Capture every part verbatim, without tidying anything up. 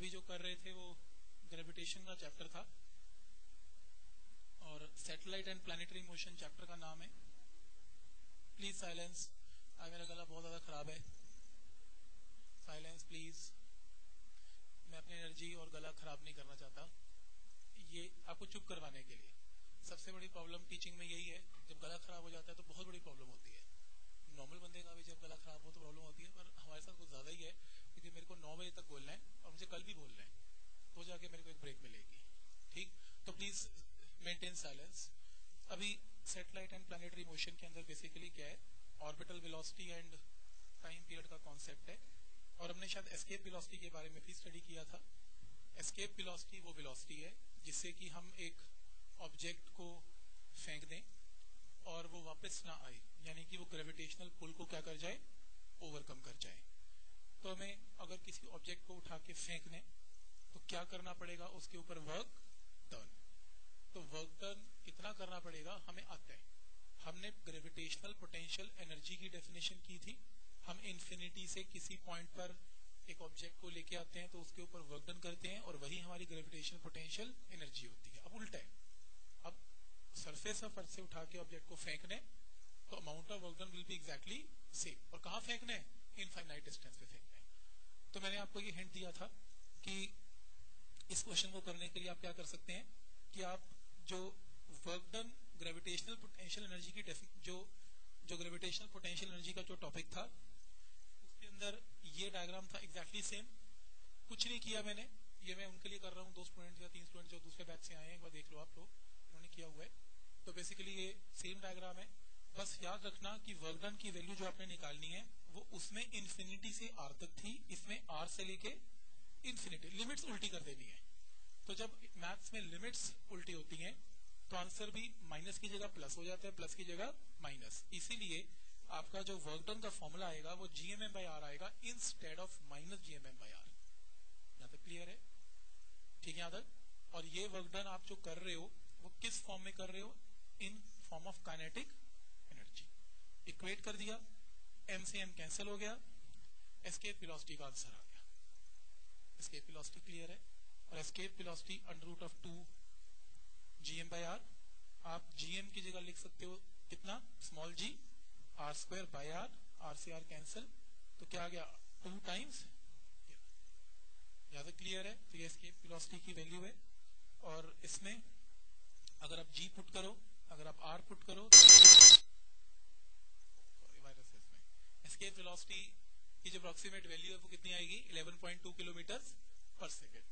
अभी जो कर रहे थे वो ग्रेविटेशन का चैप्टर था और satellite and planetary motion chapter का नाम है। प्लीज साइलेंस, आज मेरा गला बहुत ज़्यादा ख़राब है। साइलेंस प्लीज, मैं अपनी एनर्जी और गला ख़राब नहीं करना चाहता, ये आपको चुप करवाने के लिए। सबसे बड़ी प्रॉब्लम टीचिंग में यही है, जब गला ख़राब हो जाता है तो बहुत बड़ी प्रॉब्लम होती है। नॉर्मल बंदे का भी जब गला ख़राब हो तो प्रॉब्लम होती है, पर हमारे साथ कुछ ज़्यादा ही है, क्योंकि मेरे को नौ बजे तक बोलना है और मुझे कल भी बोलना है, तो जाके मेरे को एक ब्रेक मिलेगी। ठीक, तो प्लीज़ मेंटेन साइलेंस। अभी सैटेलाइट एंड प्लैनेटरी मोशन के अंदर बेसिकली क्या है, orbital velocity and time period का कॉन्सेप्ट है। और हमने शायद एस्केप वेलोसिटी के बारे में भी स्टडी किया था। एस्केप वेलोसिटी वो वेलोसिटी है जिससे कि हम एक ऑब्जेक्ट को फेंक दें और वो वापस ना आए, यानी कि वो ग्रेविटेशनल पुल को क्या कर जाए, ओवरकम कर जाए। तो हमें अगर किसी ऑब्जेक्ट को उठा के फेंकने तो क्या करना पड़ेगा, उसके ऊपर वर्क डन। तो वर्क डन कितना करना पड़ेगा हमें आता है। हमने ग्रेविटेशनल पोटेंशियल एनर्जी की डेफिनेशन की थी। हम इन्फिनिटी से किसी पॉइंट पर एक ऑब्जेक्ट को लेके आते हैं तो उसके ऊपर वर्क डन करते हैं और वही हमारी ग्रेविटेशनल पोटेंशियल एनर्जी होती है। अब उल्टा है, अब सरफेस ऑफ अर्थ से उठा के ऑब्जेक्ट को फेंकने तो amount of work done will be exactly same. और कहाँ फेंकना है, इनफाइनाइट डिस्टेंस पे फेंकना है। तो मैंने आपको ये हिंट दिया था कि इस क्वेश्चन को करने के लिए आप क्या कर सकते हैं कि आप जो work done gravitational potential energy की जो जो ग्रेविटेशनल पोटेंशियल एनर्जी का जो टॉपिक था उसके अंदर ये डायग्राम था एग्जैक्टली सेम। कुछ नहीं किया मैंने, ये मैं उनके लिए कर रहा हूँ, दो स्टूडेंट या तीन स्टूडेंट जो दूसरे बैच से आए हैं, एक बार देख लो आप लोग, उन्होंने किया हुआ है। तो बेसिकली ये सेम डायग्राम है। बस याद रखना कि वर्क डन की वैल्यू जो आपने निकालनी है वो उसमें इन्फिनिटी से आर तक थी, इसमें आर से लेके इन्फिनिटी, लिमिट्स उल्टी कर देनी है। तो जब मैथ्स में लिमिट्स उल्टी होती हैं तो आंसर भी माइनस की जगह प्लस हो जाता है, प्लस की जगह माइनस। इसीलिए आपका जो वर्क डन का फॉर्मूला आएगा वो G M M by R आएगा instead of minus G M M by R. यहाँ तक क्लियर है? ठीक है यहाँ तक? और ये वर्क डन आप जो कर रहे हो वो किस फॉर्म में कर रहे हो, in form of kinetic energy. Equate कर दिया, एम से एम कैंसिल हो गया, एस्केप वेलोसिटी का आंसर आ गया। एस्केप वेलोसिटी क्लियर है? और escape velocity under root of two G M by R, आप जीएम की जगह लिख सकते हो कितना, small G, R square by R, R से आर कैंसिल, तो क्या आ गया, टू टाइम्स। ज्यादा क्लियर है? तो ये एस्केप वेलोसिटी की वैल्यू है। और इसमें अगर आप जी पुट करो, अगर आप आर पुट करो तो सॉरी वायरस है इसमें, एस्केप वेलोसिटी की जो अप्रोक्सीमेट वैल्यू है वो कितनी आएगी, eleven point two kilometre per second.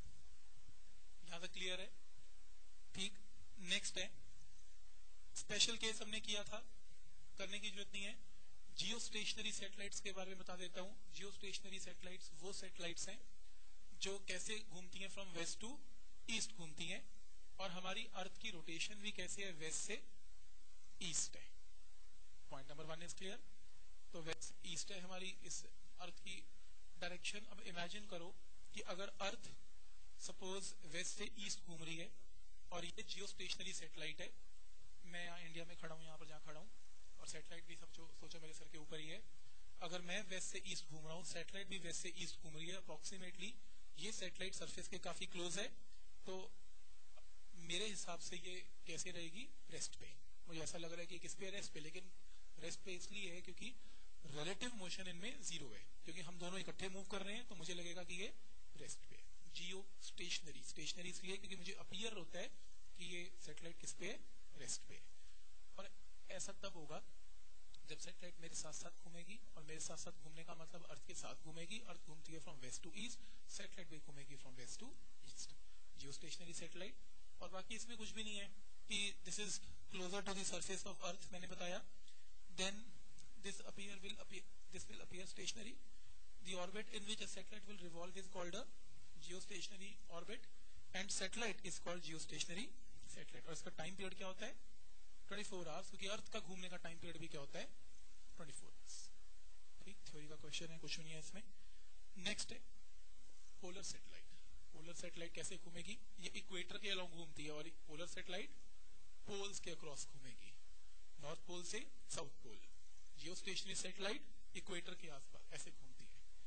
यहां तक क्लियर है? ठीक, नेक्स्ट है स्पेशल केस हमने किया था, करने की जरूरत नहीं है। जियो स्टेशनरी सैटेलाइट्स के बारे में बता देता हूँ। जियो स्टेशनरी सैटेलाइट्स वो सैटेलाइट्स हैं जो कैसे घूमती हैं, फ्रॉम वेस्ट टू ईस्ट घूमती हैं, और हमारी अर्थ की रोटेशन भी कैसे है, वेस्ट से ईस्ट है। Point number one is clear? तो वेस्ट ईस्ट है हमारी इस अर्थ की डायरेक्शन। अब इमेजिन करो कि अगर अर्थ सपोज वेस्ट से ईस्ट घूम रही है और ये जियो स्टेशनरी सैटेलाइट है, मैं यहाँ इंडिया में खड़ा हूँ, यहाँ पर जहाँ खड़ा हूँ, और सैटेलाइट भी सब जो सोचो मेरे सर के ऊपर ही है। अगर मैं वेस्ट से ईस्ट घूम रहा हूँ, सैटेलाइट भी वेस्ट से ईस्ट घूम रही है, अप्रोक्सीमेटली ये सैटेलाइट सरफेस के काफी क्लोज है, तो मेरे हिसाब से ये कैसे रहेगी, रेस्ट पे। मुझे ऐसा लग रहा है कि किस पे, रेस्ट पे। लेकिन रेस्ट पे इसलिए है क्योंकि रिलेटिव मोशन इनमें जीरो है, क्योंकि हम दोनों इकट्ठे मूव कर रहे हैं, तो मुझे लगेगा कि ये रेस्ट पे। जियो स्टेशनरी, स्टेशनरी इसलिए क्योंकि मुझे अपीयर होता है कि ये सैटेलाइट किस पे है, रेस्ट पे। और ऐसा तब होगा जब सैटेलाइट मेरे साथ साथ घूमेगी, और मेरे साथ साथ घूमने का मतलब अर्थ के साथ घूमेगी। अर्थ घूमती है from west to east, satellite भी घूमेगी from west to east, geostationary satellite. और बाकी इसमें कुछ भी नहीं है कि this is closer to the surface of earth, मैंने बताया। Then this appear will appear this will appear stationary. The orbit in which a satellite will revolve is called a geostationary orbit, and satellite is called geostationary satellite. और इसका time period क्या होता है, twenty four hours, क्योंकि अर्थ का घूमने का time period भी क्या होता है, ट्वेंटी फोर आवर्स। ठीक, थ्योरी का क्वेश्चन है, कुछ भी नहीं है इसमें। नेक्स्ट है पोलर सैटेलाइट। पोलर सैटेलाइट कैसे घूमेगी, ये इक्वेटर के अलोंग घूमती है, और पोलर सैटेलाइट पोल्स के अक्रॉस घूमेगी, नॉर्थ पोल से south pole. Geostationary satellite equator के आसपास ऐसे घूमती है।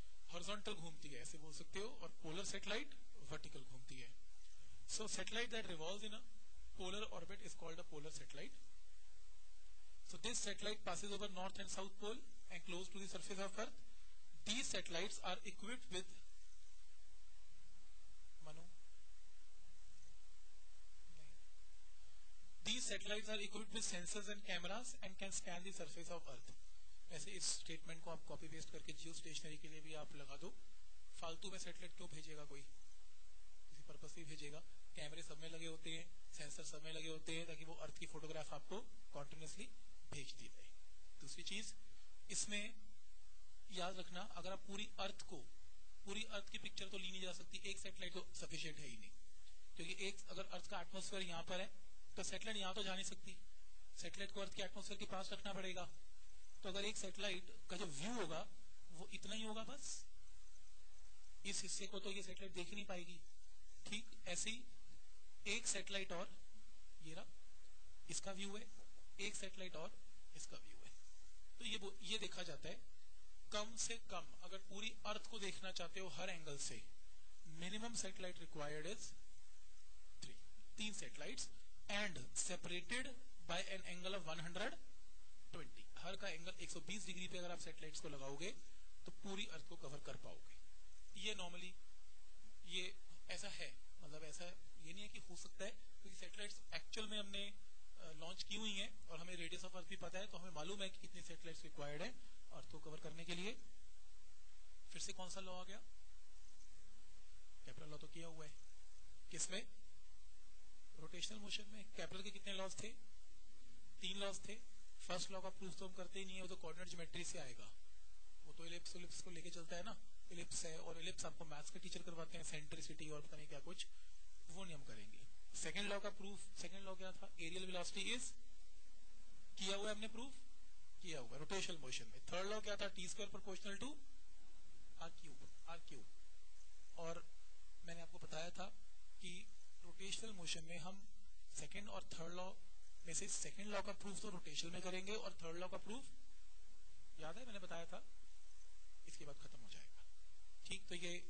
हॉरिजॉन्टल घूमती है, ऐसे बोल सकते हो, और पोलर सैटेलाइट वर्टिकल घूमती है. So satellite that revolves in a polar orbit is called a polar satellite. So this satellite passes over north and south pole and close to the surface of earth. These satellites are equipped with Manu These satellites are equipped with sensors and cameras and can scan the surface of earth. ऐसे इस statement को आप copy paste करके जियो stationery के लिए भी आप लगा दो. फालतू में सैटेलाइट क्यों भेजेगा कोई, किसी पर्पस से भेजेगा. कैमरे सब में लगे होते हैं, सेंसर सब में लगे होते हैं, ताकि वो अर्थ की फोटोग्राफ आपको कॉन्टिन्यूसली भेजती रहे. दूसरी चीज इसमें याद रखना, अगर आप पूरी अर्थ को पूरी अर्थ की पिक्चर तो ली नहीं जा सकती, एक सैटेलाइट तो सफिशिएंट है ही नहीं. क्योंकि एक अगर अर्थ का एटमॉस्फेयर यहाँ पर है तो सैटेलाइट यहाँ तो जा नहीं सकती, सैटेलाइट को अर्थ के एटमॉस्फेयर के पास रखना पड़ेगा. तो अगर एक सैटेलाइट का जो व्यू होगा वो इतना ही होगा, बस इस हिस्से को तो ये सैटेलाइट देख ही नहीं पाएगी. ठीक ऐसे ही एक सैटेलाइट और ये रहा, इसका व्यू है, एक सैटेलाइट और इसका व्यू है. तो ये ये देखा जाता है कम से कम, अगर पूरी अर्थ को देखना चाहते हो हर एंगल से, minimum satellite required is three तीन satellites and separated by an angle of one hundred twenty. हर का एंगल एक सौ बीस डिग्री पे अगर आप सैटेलाइट्स को लगाओगे तो पूरी अर्थ को कवर कर पाओगे. ये नॉर्मली ये ऐसा है, मतलब ऐसा ये नहीं है कि हो सकता है, क्योंकि सैटेलाइट्स एक्चुअल में हमने लॉन्च की हुई हैं और हमें रेडियस ऑफ अर्थ भी पता है, तो हमें मालूम है कि कितनी सैटेलाइट्स रिक्वायर्ड है अर्थ को कवर करने के लिए. फिर से कौन सा लॉ आ गया, केपलर लॉ तो किया हुआ है. किसमें, रोटेशनल मोशन में. केपलर के कितने लॉज थे, तीन लॉज थे. फर्स्ट लॉ का प्रूफ तो हम करते ही नहीं है, वो तो कोऑर्डिनेट ज्योमेट्री से आएगा, वो तो इलिप्स इलिप्स को लेके चलता है ना. इलिप्स है, और इलिप्स आपको मैथ्स के टीचर करवाते हैं, सेंट्रिसिटी और पता नहीं क्या कुछ, वो नहीं हम करेंगे. सेकंड लॉ का प्रूफ, सेकंड लॉ क्या था, एरियल वेलोसिटी इज, किया हुआ है हमने, प्रूफ किया हुआ रोटेशनल मोशन में. थर्ड लॉ क्या था, T square proportional to R cube, R cube. और मैंने आपको बताया था कि रोटेशनल मोशन में हम सेकंड और थर्ड लॉ में से सेकंड लॉ का प्रूफ तो रोटेशन में करेंगे, और थर्ड लॉ का प्रूफ याद है मैंने बताया था, इसके बाद खत्म हो जाएगा. ठीक, तो ये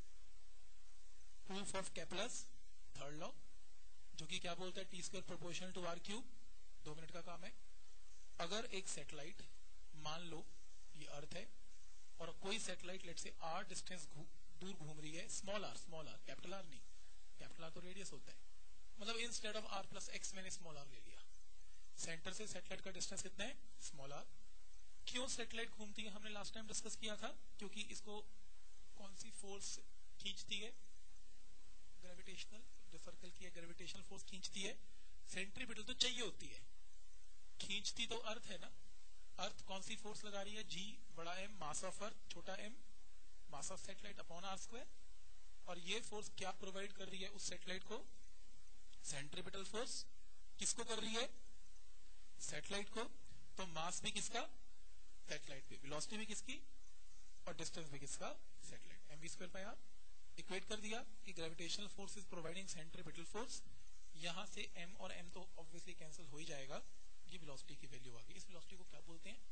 proof of Kepler's third law, जो कि क्या बोलता है, T square proportional to R cube. दो मिनट का काम है. अगर एक सैटेलाइट, मान लो ये अर्थ है और कोई सैटेलाइट लेट से आर डिस्टेंस दूर घूम रही है, small R, small R, capital R नहीं, कैपिटल आर तो रेडियस होता है, मतलब instead of R plus X मैंने स्मॉल आर ले लिया. सेंटर से सैटेलाइट का डिस्टेंस कितना है, स्मॉल आर. क्यों सैटेलाइट घूमती है, हमने लास्ट टाइम डिस्कस किया था, क्योंकि इसको कौन सी फोर्स खींचती है, ग्रेविटेशनल, जो सर्कल की है ग्रेविटेशनल फोर्स खींचती है. सेंट्रीपिटल तो चाहिए होती है, खींचती तो अर्थ है ना. अर्थ कौन सी फोर्स लगा रही है, जी बड़ा एम मास ऑफ अर्थ, छोटा M mass of satellite upon R square. और ये फोर्स क्या प्रोवाइड कर रही है उस सैटेलाइट को, सेंट्रीपिटल फोर्स. किसको कर रही है, सैटेलाइट को. तो मास भी किसका, सैटेलाइट पे, वेलोसिटी भी किसकी, और डिस्टेंस भी किसका, satellite. M V square by R equate कर दिया कि gravitational force is providing centripetal force. यहां से m और m तो ऑब्वियसली कैंसिल हो ही जाएगा. ये वेलोसिटी की वैल्यू आ गई. इस वेलोसिटी को क्या बोलते हैं,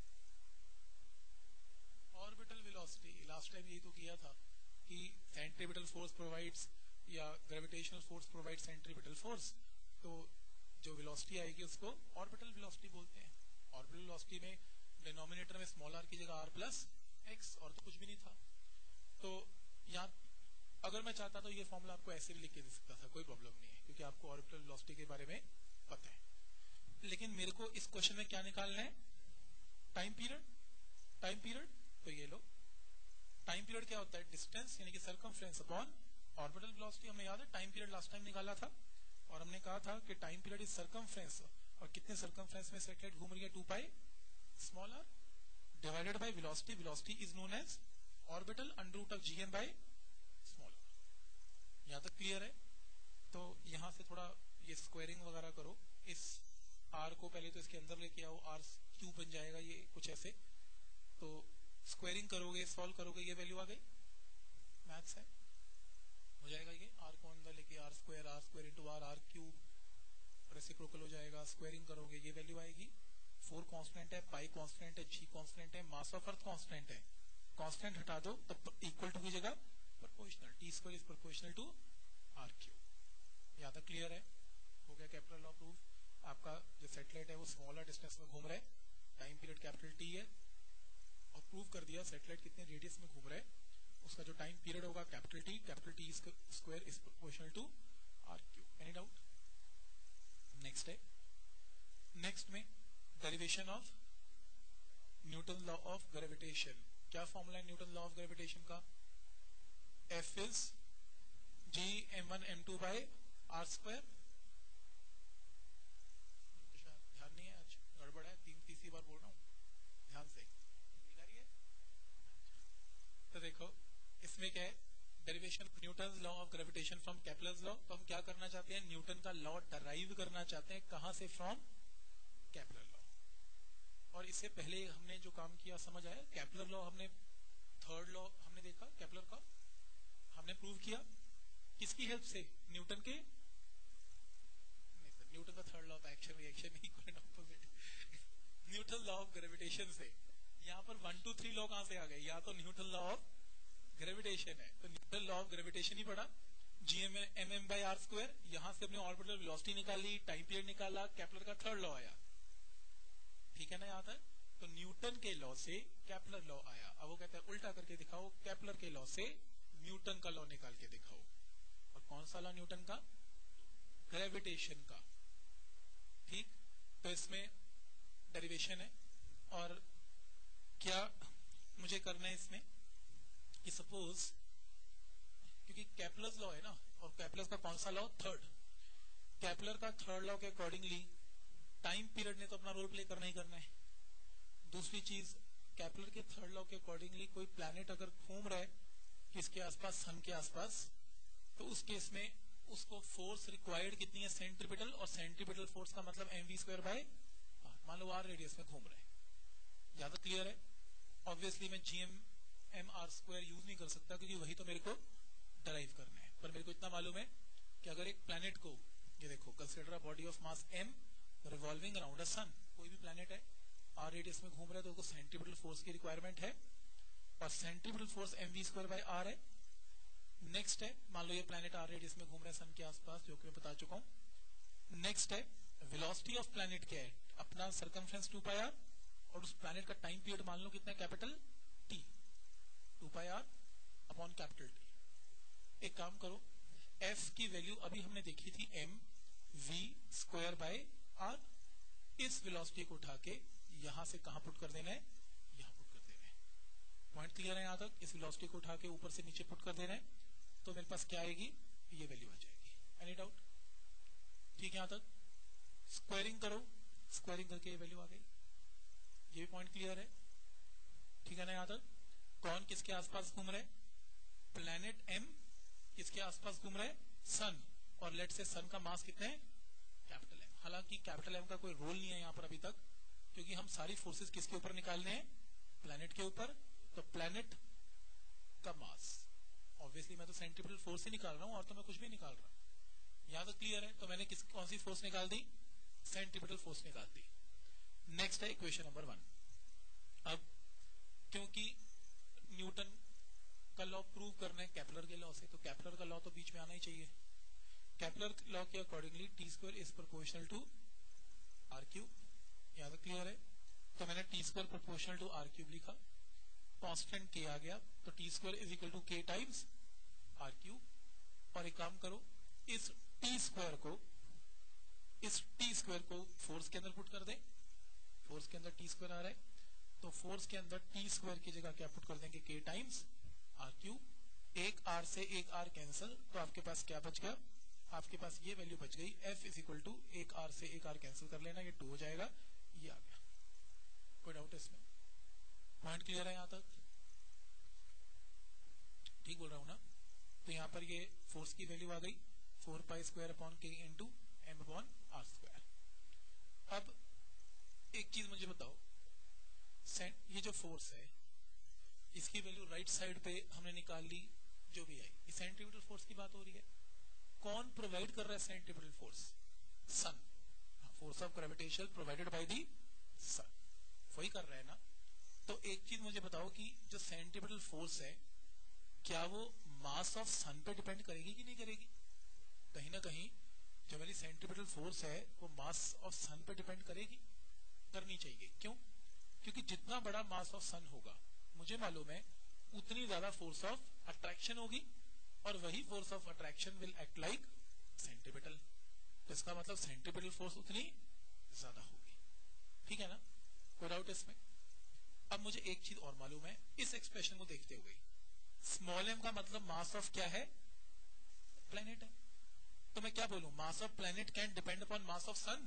ऑर्बिटल वेलोसिटी. लास्ट टाइम यही तो किया था कि सेंट्रीपिटल फोर्स प्रोवाइड्स, या gravitational force provide centripetal force, तो जो वेलोसिटी आएगी उसको ऑर्बिटल वेलोसिटी बोलते हैं. ऑर्बिटल वेलोसिटी में डिनोमिनेटर में स्मॉल आर की जगह आर प्लस एक्स, और तो कुछ भी नहीं था. तो यहाँ अगर मैं चाहता तो ये फॉर्मूला आपको ऐसे भी लिख के दे सकता था, कोई प्रॉब्लम नहीं है, क्योंकि आपको ऑर्बिटल वेलोसिटी के बारे में पता है. लेकिन मेरे को इस क्वेश्चन में क्या निकालना है, टाइम पीरियड. टाइम पीरियड तो ये लो, टाइम पीरियड क्या होता है, डिस्टेंस यानी कि सरकमफ्रेंस अपॉन ऑर्बिटल वेलोसिटी. हमें याद है टाइम पीरियड लास्ट टाइम निकाला था, और हमने कहा था कि टाइम पीरियड इज सरकमफ्रेंस, और कितने सरकमफ्रेंस में सैटेलाइट घूम रही है, two pi small R divided by velocity. Velocity is known as orbital under root of G M by small R. यहाँ तक क्लियर है. तो यहाँ से थोड़ा ये स्क्वायरिंग वगैरह करो, इस आर को पहले तो इसके अंदर लेके आओ, आर क्यूब बन जाएगा ये कुछ ऐसे. तो स्क्वायरिंग करोगे, सॉल्व करोगे, ये वैल्यू आ गई, मैथ्स है, हो जाएगा ये. आर को अंदर लेके R square, R square into R, R cube, reciprocal हो जाएगा. स्क्वायरिंग करोगे ये वैल्यू आएगी. फोर कांस्टेंट है, पाई कांस्टेंट है, जी कांस्टेंट है, मास ऑफ अर्थ कांस्टेंट है. कांस्टेंट हटा दो तो इक्वल टू जगह proportional, T square is proportional to R cube. यहाँ तक क्लियर है? हो गया कैपिटल लॉ प्रूव। आपका जो सैटेलाइट है वो स्मॉलर डिस्टेंस में घूम रहा है, टाइम पीरियड कैपिटल टी है, और प्रूव कर दिया सैटेलाइट कितने रेडियस में घूम रहा है, उसका जो टाइम पीरियड होगा capital T, capital T square is proportional to R cube. Any doubt? Next है, नेक्स्ट में derivation of Newton law of gravitation. क्या फॉर्मूला है न्यूटन लॉ ऑफ ग्रेविटेशन का? F is G M one M two by R square. ध्यान नहीं है, आज गड़बड़ है, तीन तीसरी बार बोल रहा हूँ, ध्यान से है। तो देखो इसमें क्या है, derivation of Newton law of gravitation from Kepler's law. तो हम क्या करना चाहते हैं, न्यूटन का लॉ डराइव करना चाहते हैं, कहां से? From Kepler law. और इससे पहले हमने जो काम किया समझ आया, केपलर लॉ हमने थर्ड लॉ हमने देखा, केपलर का हमने प्रूव किया किसकी हेल्प से? न्यूटन के नहीं सर, न्यूटन का थर्ड लॉ था action reaction equal and opposite. Newton law of gravitation से। यहाँ पर वन टू थ्री लॉ कहां से आ गए? यहाँ तो न्यूटन लॉ ऑफ ग्रेविटेशन है, तो न्यूटन लॉ ऑफ ग्रेविटेशन ही पढ़ा, G M M M by R square. यहाँ से अपने ऑर्बिटल वेलोसिटी निकाली, टाइम पीरियड निकाला, केपलर का थर्ड लॉ आया। ठीक है ना यहाँ तक? तो न्यूटन के लॉ से केपलर लॉ आया। अब वो कहता है उल्टा करके दिखाओ, केपलर के लॉ से न्यूटन का लॉ निकाल के दिखाओ। और कौन सा लॉ न्यूटन का? ग्रेविटेशन का। ठीक, तो इसमें डेरिवेशन है, और क्या मुझे करना है इसमें कि सपोज, क्योंकि केपलर्स लॉ है ना, और केपलर का कौन सा लॉ? थर्ड। केपलर का थर्ड लॉ के अकॉर्डिंगली टाइम पीरियड ने तो अपना रोल प्ले करना ही करना है। दूसरी चीज, केपलर के थर्ड लॉ के अकॉर्डिंगली कोई प्लैनेट अगर घूम रहा है किसके आसपास? सन के आसपास, तो उस केस में उसको फोर्स रिक्वायर्ड कितनी है? सेंट्रीपिटल, और सेंट्रीपिटल फोर्स का मतलब M V square by R. मान लो आर रेडियस में घूम रहा है, ज्यादा क्लियर है? ऑब्वियसली मैं G M M R square use नहीं कर सकता, क्योंकि वही तो मेरे को डराइव करना है। पर मेरे को इतना मालूम है कि अगर एक प्लैनेट को, ये देखो, consider a body of mass M revolving around a sun, कोई भी प्लैनेट है आर रेडियस में घूम रहा है, तो उसको सेंट्रीपिटल फोर्स की रिक्वायरमेंट है, और centripetal force M V square by R है। नेक्स्ट है, मान लो ये प्लैनेट आर रेडियस में घूम रहा है सन के आसपास, जो कि मैं बता चुका हूं। नेक्स्ट है, वेलोसिटी ऑफ प्लैनेट क्या है? अपना सरकमफ्रेंस टू पाई आर, और उस प्लैनेट का टाइम पीरियड मान लो कितना है? Capital T, two pi R upon capital T. एक काम करो, एफ की वैल्यू अभी हमने देखी थी M V square by R. इस वेलोसिटी को उठा के यहां से कहां पुट कर देना है? यहां पुट कर देना है। पॉइंट क्लियर है यहाँ तक? इस वेलोसिटी को उठा के ऊपर से नीचे पुट कर देना है, तो मेरे पास क्या आएगी? ये वैल्यू आ जाएगी। Any doubt? ठीक है यहाँ तक? स्क्वायरिंग करो, स्क्वायरिंग करके ये वैल्यू आ गई। ये भी पॉइंट क्लियर है? ठीक है ना यहाँ तक? कौन किसके आसपास घूम रहे? प्लैनेट एम किसके आसपास घूम रहा है? सन। और लेट से सन का मास कितना है? Capital M. हालांकि कैपिटल एम का कोई रोल नहीं है यहाँ पर अभी तक, क्योंकि हम सारी फोर्सेस किसके ऊपर निकालने हैं? प्लैनेट के ऊपर। तो प्लैनेट का मास, ऑब्वियसली मैं तो सेंट्रीपिटल फोर्स ही निकाल रहा हूँ, और तो मैं कुछ भी निकाल रहा हूँ। यहाँ तक क्लियर है? तो मैंने किस कौन सी फोर्स निकाल दी? सेंट्रीपिटल फोर्स निकाल दी। नेक्स्ट है इक्वेशन नंबर वन। अब क्योंकि न्यूटन का लॉ प्रूव करना है केपलर के लॉ से, तो केपलर का लॉ तो बीच में आना ही चाहिए। केपलर लॉ के accordingly T square is proportional to R cube. यहाँ तक क्लियर है? तो मैंने T square proportional to R cube लिखा, कांस्टेंट के आ गया, तो T square is equal to K times R cube. और एक काम करो, इस टी स्क्वायर को इस टी स्क्वायर को फोर्स के अंदर पुट कर दे। फोर्स के अंदर टी स्क्वायर आ रहा है, तो फोर्स के अंदर टी स्क्वायर की जगह क्या पुट कर देंगे? K times R cube. एक आर से एक आर कैंसिल, तो आपके पास क्या बच गया? आपके पास ये वैल्यू बच गई, एफ इज इक्वल टू एक आर से एक आर कैंसिल कर लेना, ये टू हो जाएगा, ये आ गया। कोई डाउट इसमें? पॉइंट क्लियर है यहाँ तक? ठीक बोल रहा हूं ना? तो यहाँ पर ये फोर्स की वैल्यू आ गई, four pi square upon K into M upon R square. अब एक चीज मुझे बताओ, ये जो फोर्स है इसकी वैल्यू राइट साइड पे हमने निकाल ली, जो भी आई, ये सेंट्रीपिटल फोर्स की बात हो रही है। कौन प्रोवाइड कर रहा है centripetal force? Sun. Force of gravitation provided by the sun, वही कर रहा है ना। तो एक चीज मुझे बताओ कि जो सेंट्रीपिटल फोर्स है क्या वो मास ऑफ सन पे डिपेंड करेगी कि नहीं करेगी? कहीं ना कहीं जो मेरी सेंट्रीपिटल फोर्स है वो मास ऑफ सन पे डिपेंड करेगी, करनी चाहिए। क्यों? क्योंकि जितना बड़ा मास ऑफ सन होगा, मुझे मालूम है, उतनी ज्यादा फोर्स ऑफ अट्रैक्शन होगी, और वही force of attraction will act like centripetal. तो इसका मतलब सेंट्रीपिटल फोर्स उतनी ज्यादा होगी। ठीक है ना? कोई डाउट इसमें? अब मुझे एक चीज और मालूम है इस एक्सप्रेशन को देखते हुए, स्मॉल एम का मतलब मास ऑफ क्या है? प्लेनेट है। तो मैं क्या बोलूं, mass of planet can depend upon mass of sun?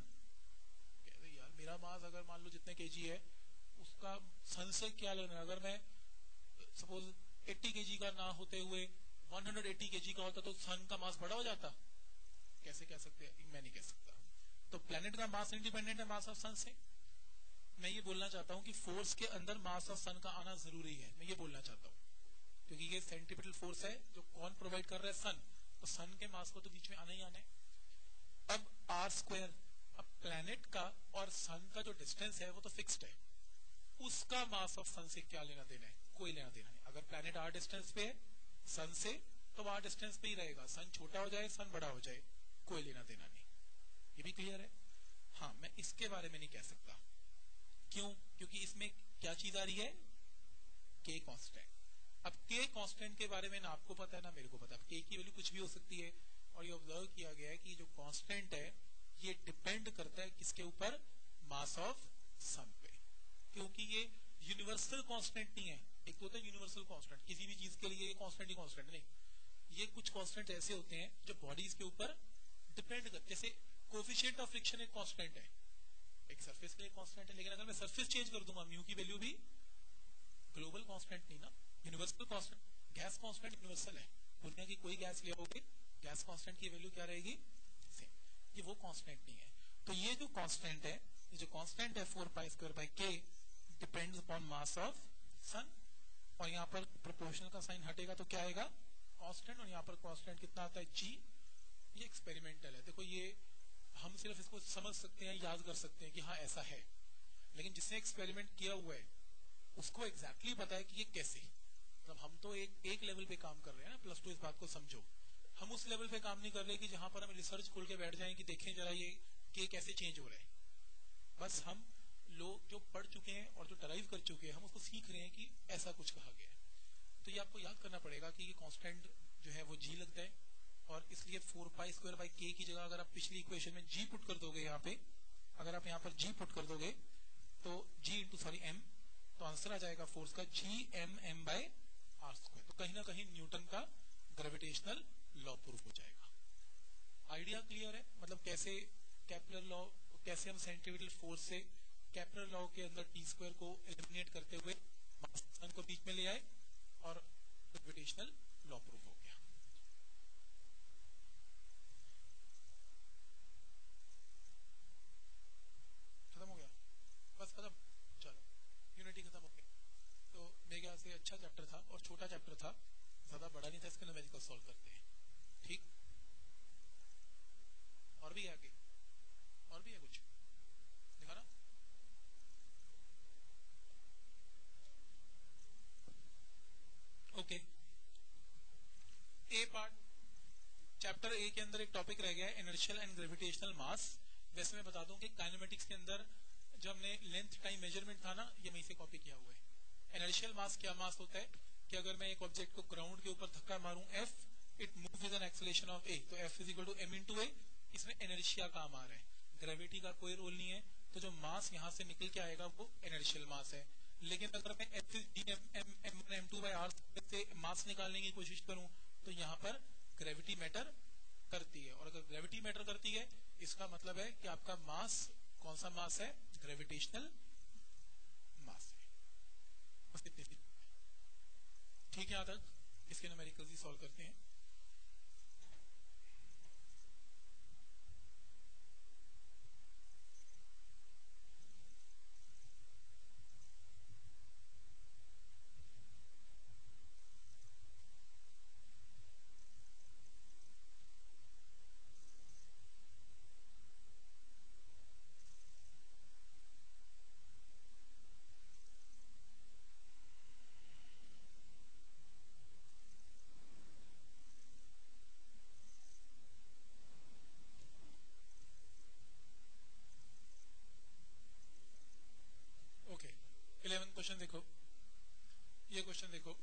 यार मेरा मास अगर मान लो जितने केजी है, उसका सन से क्या लेना? अगर मैं सपोज अस्सी केजी का ना होते हुए एक सौ अस्सी केजी का होता तो सन का मास बड़ा हो जाता? कैसे कह सकते हैं? मैं नहीं कह सकता। तो प्लेनेट का मास इंडिपेंडेंट है मास ऑफ सन से। मैं ये बोलना चाहता हूं कि फोर्स के अंदर मास ऑफ सन का आना जरूरी है, मैं ये बोलना चाहता हूं, क्योंकि ये सेंट्रीपिटल फोर्स है जो कौन प्रोवाइड कर रहा है? सन। तो सन के मास को तो बीच में आना ही आना है। अब आर स्क्वायर, अब प्लेनेट का और सन का जो डिस्टेंस है वो तो फिक्स्ड है, उसका मास ऑफ सन से क्या लेना देना है? कोई लेना देना नहीं। अगर प्लेनेट आर डिस्टेंस पे है सन से, तो आर डिस्टेंस पे ही रहेगा, सन छोटा हो जाए सन बड़ा हो जाए, कोई लेना देना नहीं। ये भी क्लियर है? हाँ, मैं इसके बारे में नहीं कह सकता। क्यों? क्योंकि इसमें क्या चीज आ रही है? के कांस्टेंट। अब के कांस्टेंट के बारे में ना आपको पता है ना मेरे को पता है, के की वैल्यू कुछ भी हो सकती है, और ये ऑब्जर्व किया गया है कि जो कांस्टेंट है ये डिपेंड करता है किसके ऊपर? मास ऑफ सन पे। क्योंकि ये यूनिवर्सल कांस्टेंट नहीं है। एक तो होता है यूनिवर्सल कांस्टेंट, किसी भी चीज के लिए कांस्टेंट ही कांस्टेंट नहीं, ये कुछ कांस्टेंट ऐसे होते हैं जो बॉडीज के ऊपर डिपेंड करते, जैसे कोफिशिएंट ऑफ फ्रिक्शन एक कांस्टेंट है, एक सरफेस के लिए कांस्टेंट है, लेकिन अगर मैं सरफेस चेंज कर दूंगा म्यू की वैल्यू भी ग्लोबल कांस्टेंट नहीं ना, universal constant. Gas constant universal है, दुनिया की कोई गैस ले आओगे गैस कांस्टेंट की वैल्यू क्या रहेगी? सेम। ये वो कांस्टेंट नहीं है। तो ये जो कांस्टेंट है, ये जो कांस्टेंट है four pi square by K, depends upon mass of sun. और यहाँ पर प्रोपोर्शनल का साइन हटेगा तो क्या आएगा? कांस्टेंट। और यहाँ पर कांस्टेंट कितना आता है? जी। ये एक्सपेरिमेंटल है, देखो ये हम सिर्फ इसको समझ सकते हैं, याद कर सकते हैं कि हाँ ऐसा है, लेकिन जिसने एक्सपेरिमेंट किया हुआ है उसको एग्जैक्टली exactly पता है कि ये कैसे, मतलब हम तो एक एक लेवल पे काम कर रहे हैं ना, प्लस टू, इस बात को समझो। हम उस लेवल पे काम नहीं कर रहे कि जहां पर हम रिसर्च खोल के बैठ जाएं कि देखें जरा ये के कैसे चेंज हो रहा है। बस हम लोग जो पढ़ चुके हैं और जो डराइव कर चुके हैं, हम उसको सीख रहे हैं कि ऐसा कुछ कहा गया है। तो ये आपको याद करना पड़ेगा कि ये कांस्टेंट जो है वो जी लगता है, और इसलिए फोर पाई स्क्वायर बाई के की जगह अगर आप पिछली इक्वेशन में जी पुट कर दोगे, यहाँ पे अगर आप यहाँ पर जी पुट कर दोगे तो जी इंटू सॉरी एम, तो आंसर आ जाएगा फोर्स का G M M by R square. तो कहीं ना कहीं न्यूटन का ग्रेविटेशनल लॉ प्रूफ हो जाएगा। आइडिया क्लियर है? मतलब कैसे केपलर लॉ, कैसे हम सेंट्रीपिटल फोर्स से केपलर लॉ के अंदर टी स्क्वायर को एलिमिनेट करते हुए मास को बीच में ले आए और ग्रेविटेशनल लॉ प्रूफ हो गया। खत्म हो गया? बस खत्म? चलो, यूनिटी खत्म हो गई। तो मेरे ख्याल से अच्छा चैप्टर था और छोटा चैप्टर था, ज्यादा बड़ा नहीं था, इसके न्यूमेरिकल सॉल्व करते हैं। ठीक, और भी है आगे? और भी है कुछ दिखाना? Okay, A part, chapter A के अंदर एक टॉपिक रह गया है इनर्शियल एंड ग्रेविटेशनल मास। वैसे मैं बता दूं कि काइनेमेटिक्स के अंदर जो हमने लेंथ टाइम मेजरमेंट था ना, ये वहीं से कॉपी किया हुआ है। इनर्शियल मास क्या मास होता है कि अगर मैं एक ऑब्जेक्ट को ग्राउंड के ऊपर धक्का मारूं F, it move with an acceleration of A, तो F is equal to M into A. इसमें इनर्शिया काम आ रहा है, ग्रेविटी का कोई रोल नहीं है, तो जो मास यहाँ से निकल के आएगा वो इनर्शियल मास है। लेकिन अगर मैं F D M M M one M two by R से मास निकालने की कोशिश करूं तो यहाँ पर ग्रेविटी मैटर करती है, और अगर ग्रेविटी मैटर करती है इसका मतलब है कि आपका मास कौन सा मास है? ग्रेविटेशनल मास है। बस इतनी सी। ठीक है, यहाँ तक इसके न्यूमेरिकल्स ही सॉल्व करते हैं। क्वेश्चन देखो,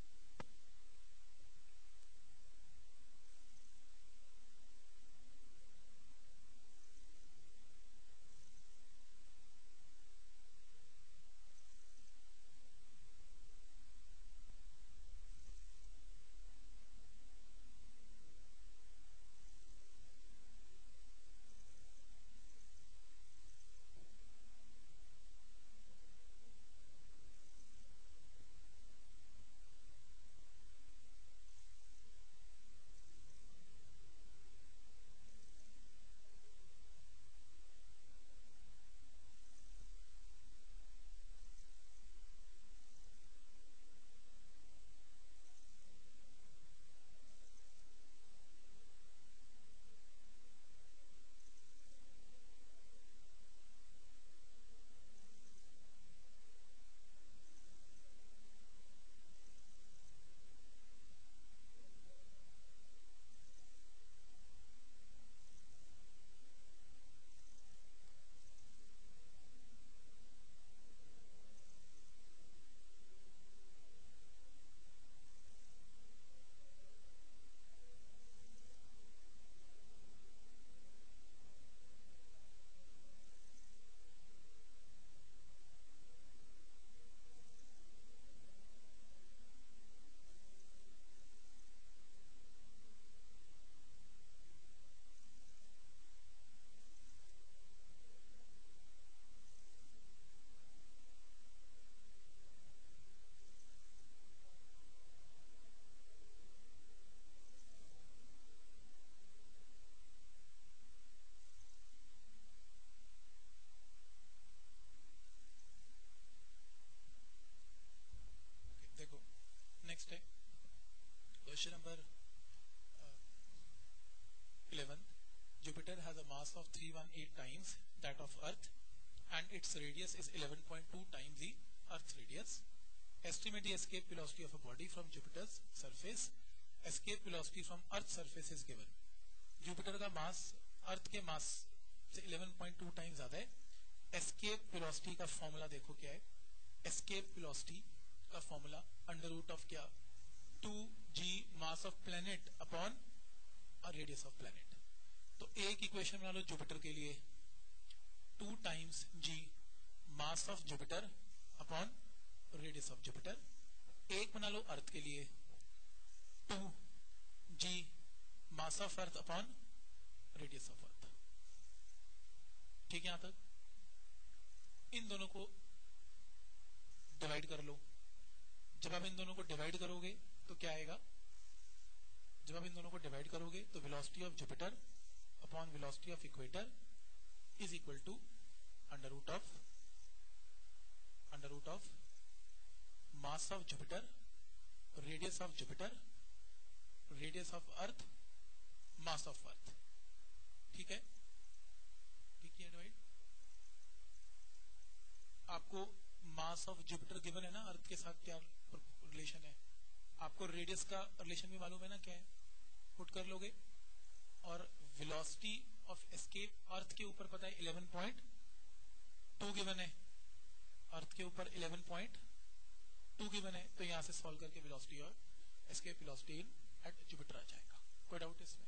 देखो नेक्स्ट है question number eleven. Jupiter has a mass of three hundred eighteen times that of Earth and its radius is eleven point two times the Earth's radius. Estimate the escape velocity of a body from Jupiter's surface. Escape velocity from Earth's surface is given. Jupiter का मास अर्थ के मास से eleven point two times ज्यादा है. Escape velocity का formula देखो क्या है. Escape velocity का फॉर्मूला अंडर रूट ऑफ क्या, two G mass of planet upon radius of planet. तो एक इक्वेशन बना लो जुपिटर के लिए, two times G mass of Jupiter upon radius of Jupiter. एक बना लो अर्थ के लिए, two G mass of earth upon radius of earth. ठीक है यहां तक. इन दोनों को डिवाइड कर लो. जब आप इन दोनों को डिवाइड करोगे तो क्या आएगा, जब आप इन दोनों को डिवाइड करोगे तो velocity of Jupiter upon velocity of equator is equal to under root of under root of mass of Jupiter, radius of Jupiter, radius of earth, mass of earth. ठीक है, ठीक है डिवाइड. आपको मास ऑफ जुपिटर गिवन है ना, अर्थ के साथ क्या रिलेशन है. आपको रेडियस का रिलेशन भी मालूम है ना, क्या है, पुट कर लोगे. और वेलोसिटी ऑफ एस्केप अर्थ के ऊपर पता है eleven point two गिवन है, अर्थ के ऊपर eleven point two गिवन है. तो यहां से सॉल्व करके वेलोसिटी और एस्केप वेलोसिटी एट जुपिटर आ जाएगा. कोई डाउट इसमें?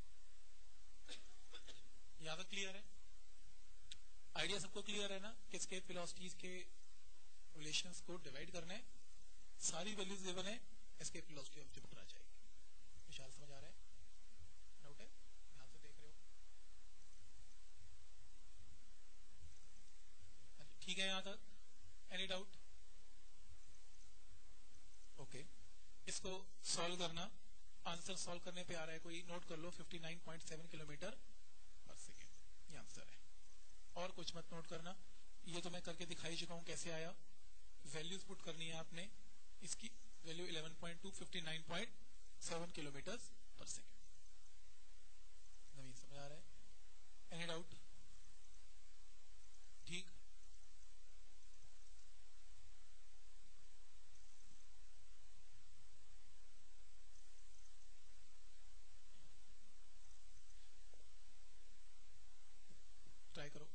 यहां तक क्लियर है? आइडिया सबको क्लियर है ना कि एस्केप वेलोसिटीज के रिलेशंस को डिवाइड करना है. सारी वैल्यूज गिवन है, एस्केप वेलोसिटी ऑफ जुपिटर आ जाएगी. विशाल समझ आ रहा है? डाउट है? ध्यान से देख रहे हो? ठीक है यहां तक? Any doubt? ओके, इसको सॉल्व करना. आंसर सॉल्व करने पे आ रहा है, कोई नोट कर लो, fifty-nine point seven kilometre per second ये आंसर है. और कुछ मत नोट करना, ये तो मैं करके दिखाई चुका हूं कैसे आया. वैल्यूज पुट करनी है आपने. इसकी value eleven point two, fifty-nine point seven kilometre per second. Naveen समझ आ रहा है? Any doubt? ठीक. ट्राई करो.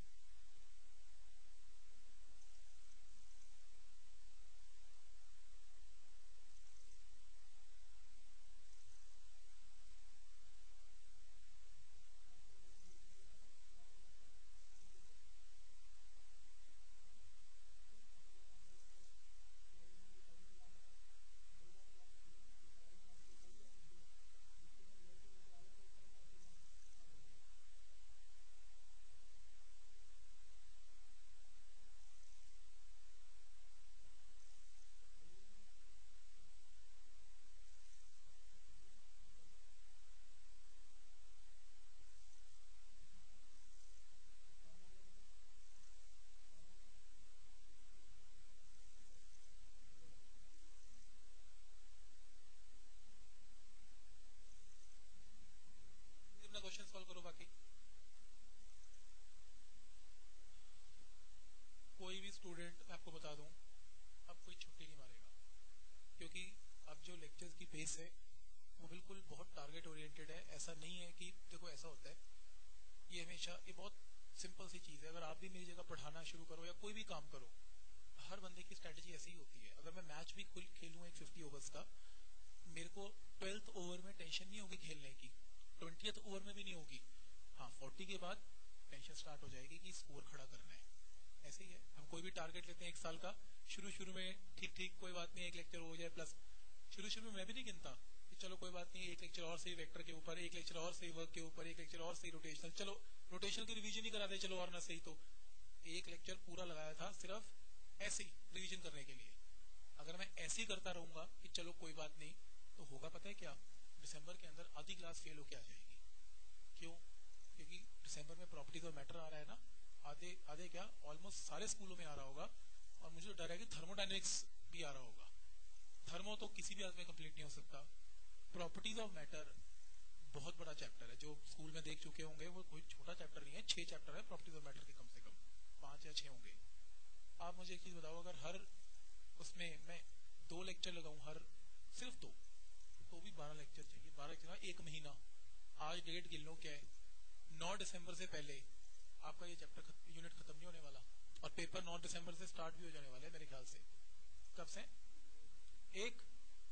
बेस है वो बिल्कुल बहुत टारगेट ओरिएंटेड है। ऐसा नहीं है कि देखो ऐसा होता है, ये हमेशा ये बहुत सिंपल सी चीज़ है। अगर आप भी मेरी जगह पढ़ाना शुरू करो या कोई भी काम करो, हर बंदे की स्ट्रेटजी ऐसी ही होती है। अगर मैं मैच भी खुल खेलूँ एक फिफ्टी ओवर्स का, मेरे को ट्वेल्थ ओवर में टेंशन नहीं होगी खेलने की, ट्वेंटियथ ओवर में भी नहीं होगी। हाँ, फोर्टी के बाद टेंशन स्टार्ट हो जाएगी कि स्कोर खड़ा करना है। ऐसे ही है, हम कोई भी टारगेट लेते हैं एक साल का, शुरू शुरू में ठीक ठीक कोई बात नहीं, एक लेक्चर हो जाए प्लस, शुरू शुरू में मैं भी नहीं गिनता कि चलो कोई बात नहीं, एक लेक्चर और सही वेक्टर के ऊपर, एक लेक्चर और सही वर्क के ऊपर, एक लेक्चर और सही रोटेशनल, चलो रोटेशनल की रिवीजन ही कराते चलो और ना सही तो। एक लेक्चर पूरा लगाया था सिर्फ ऐसे ही रिवीजन करने के लिए। अगर मैं ऐसे ही करता रहूंगा कि चलो कोई बात नहीं, तो होगा पता है क्या, दिसंबर के अंदर आधी क्लास फेल होके आ जाएगी। क्यों? क्योंकि दिसंबर में प्रॉपर्टीज ऑफ मैटर आ रहा है ना, आधे आधे क्या ऑलमोस्ट सारे स्कूलों में आ रहा होगा, और मुझे तो डर है कि थर्मोडायनेमिक्स भी आ रहा होगा। थर्मो तो किसी भी हाथ में कंप्लीट नहीं हो सकता। प्रॉपर्टीज ऑफ मैटर बहुत बड़ा चैप्टर है, जो स्कूल में देख चुके होंगे, वो कोई छोटा चैप्टर नहीं है। छह चैप्टर है प्रॉपर्टीज ऑफ मैटर के, कम से कम पांच या छह होंगे। आप मुझे एक चीज बताओ, अगर हर उसमें मैं दो लेक्चर लगाऊं, हर सिर्फ दो, तो भी बारह लेक्चर चाहिए। बारह लेक्चर एक महीना, आज डेट गिन लो क्या है, नौ दिसंबर से पहले आपका ये चैप्टर खत, यूनिट खत्म नहीं होने वाला, और पेपर नौ दिसंबर से स्टार्ट भी हो जाने वाले हैं मेरे ख्याल से। कब से? एक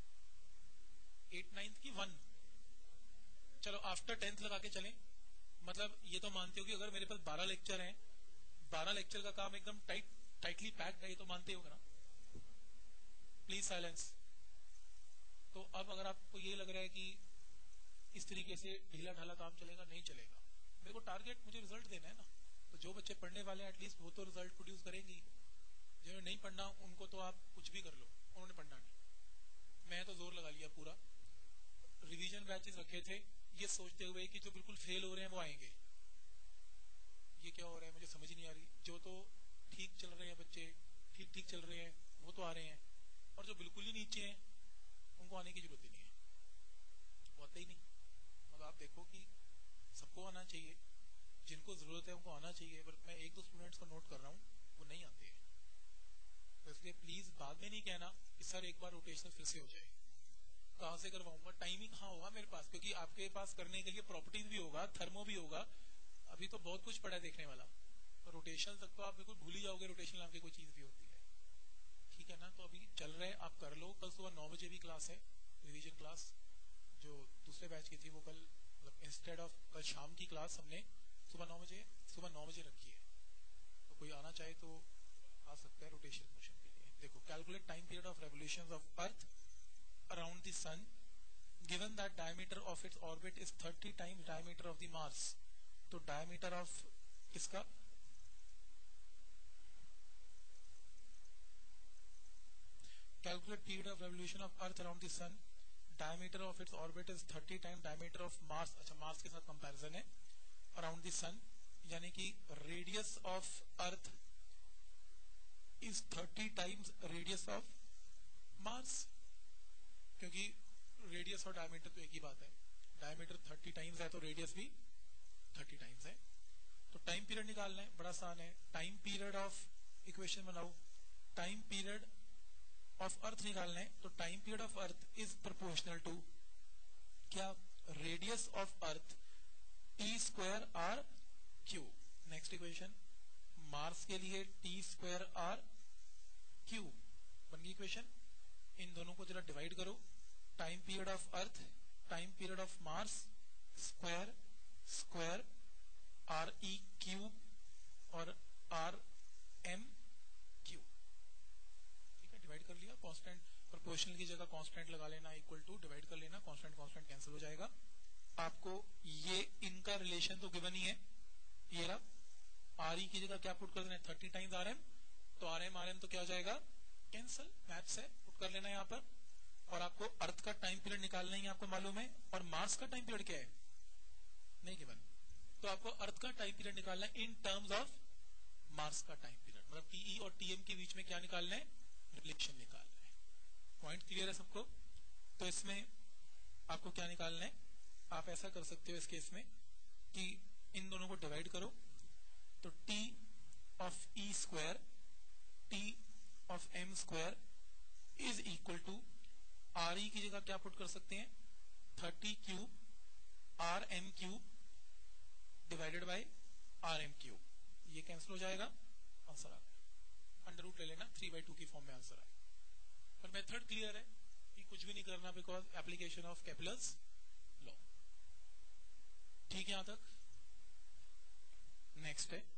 एट नाइन्थ की वन, चलो आफ्टर टेंथ लगा के चलें। मतलब ये तो मानते हो कि अगर मेरे पास बारह लेक्चर हैं, बारह लेक्चर का काम एकदम टाइट टाइटली पैक्ड है, ये तो मानते हो ना? Please silence. तो अब अगर आपको ये लग रहा है कि इस तरीके से ढीला ढाला काम चलेगा, नहीं चलेगा। मेरे को टारगेट, मुझे रिजल्ट देना है ना, तो जो बच्चे पढ़ने वाले हैं एटलीस्ट वो तो रिजल्ट प्रोड्यूस करेंगे। जिन्होंने नहीं पढ़ना उनको तो आप कुछ भी कर लो, उन्होंने पढ़ना नहीं। मैं तो जोर लगा लिया पूरा, रिवीजन बैचेस रखे थे ये सोचते हुए कि जो बिल्कुल फेल हो रहे हैं वो आएंगे। ये क्या हो रहा है मुझे समझ नहीं आ रही। जो तो ठीक चल रहे हैं बच्चे, ठीक ठीक चल रहे हैं, वो तो आ रहे हैं, और जो बिल्कुल ही नीचे हैं उनको आने की जरूरत ही नहीं है, वो आते ही नहीं। मतलब आप देखो कि सबको आना चाहिए, जिनको जरूरत है उनको आना चाहिए, पर मैं एक दो स्टूडेंट्स को नोट कर रहा हूँ वो नहीं आते हैं। तो इसलिए प्लीज बाद में नहीं कहना कि सर एक बार रोटेशनल फिर से हो जाए। कहाँ से करवाऊंगा? टाइमिंग हाँ होगा मेरे पास, क्योंकि आपके पास करने के लिए प्रॉपर्टीज भी होगा, थर्मो भी होगा, अभी तो बहुत कुछ पड़ा है देखने वाला। तो रोटेशनल तक तो आप बिल्कुल भूल ही जाओगे रोटेशनल नाम की कोई चीज भी होती है। ठीक है ना? तो अभी चल रहे आप कर लो। कल सुबह नौ बजे भी क्लास है, रिवीजन क्लास, जो दूसरे बैच की थी वो कल, मतलब इंस्टेड ऑफ कल शाम की क्लास हमने सुबह नौ बजे सुबह नौ बजे रखी है। तो कोई आना चाहे तो आ सकता है रोटेशन मोशन के लिए। देखो, calculate time period of revolutions of earth around the sun given that diameter of its orbit is thirty times diameter of the Mars। तो diameter of किसका? Calculate period of revolution of Earth around the sun, diameter of its orbit is thirty times diameter of Mars। अच्छा, Mars के साथ comparison है around the sun, यानी कि radius of Earth is thirty times radius of Mars, क्योंकि radius और diameter तो एक ही बात है। डायमीटर थर्टी टाइम्स है तो रेडियस भी थर्टी टाइम्स है। तो टाइम पीरियड निकालना है, बड़ा आसान है। टाइम पीरियड ऑफ, इक्वेशन बनाओ, टाइम पीरियड ऑफ अर्थ निकालना है, तो time period of earth is proportional to क्या? Radius of earth T square R cube. Next equation, Mars के लिए टी स्क्वायर आर क्यू बन गई इक्वेशन। इन दोनों को जरा डिवाइड करो, time period of earth, time period of Mars, square square R E cube और आर एम क्यूब। ठीक है, डिवाइड कर लिया। कांस्टेंट, प्रोपोर्शनल की जगह कांस्टेंट लगा लेना, इक्वल टू, डिवाइड कर लेना, कांस्टेंट कांस्टेंट कैंसिल हो जाएगा। आपको ये इनका रिलेशन तो गिवन ही है, ये रहा। आर ई की जगह क्या पुट कर देना है? थर्टी टाइम्स आर एम, तो आर एम आर एम तो क्या हो जाएगा? कैंसिल। मैथ से पुट कर लेना यहाँ पर। और आपको अर्थ का टाइम पीरियड निकालना ही आपको मालूम है, और मार्स का टाइम पीरियड क्या है? नहीं गिवन। तो आपको अर्थ का टाइम पीरियड निकालना है इन टर्म्स ऑफ मार्स का टाइम पीरियड, मतलब टीई और टीएम के बीच में क्या निकालना है? रिलेशन निकालना है। पॉइंट क्लियर है सबको? तो इसमें आपको क्या निकालना है? आप ऐसा कर सकते हो इस केस में कि इन दोनों को डिवाइड करो, तो T of E square T of M square is equal to R E की जगह क्या पुट कर सकते हैं, thirty cube R M cube divided by R M cube, ये कैंसिल हो जाएगा, आंसर आ गया। अंडर रूट ले लेना, थ्री बाई टू की फॉर्म में आंसर आएगा। पर मेथड क्लियर है कि कुछ भी नहीं करना, because application of Kepler's law. ठीक है यहां तक। नेक्स्ट है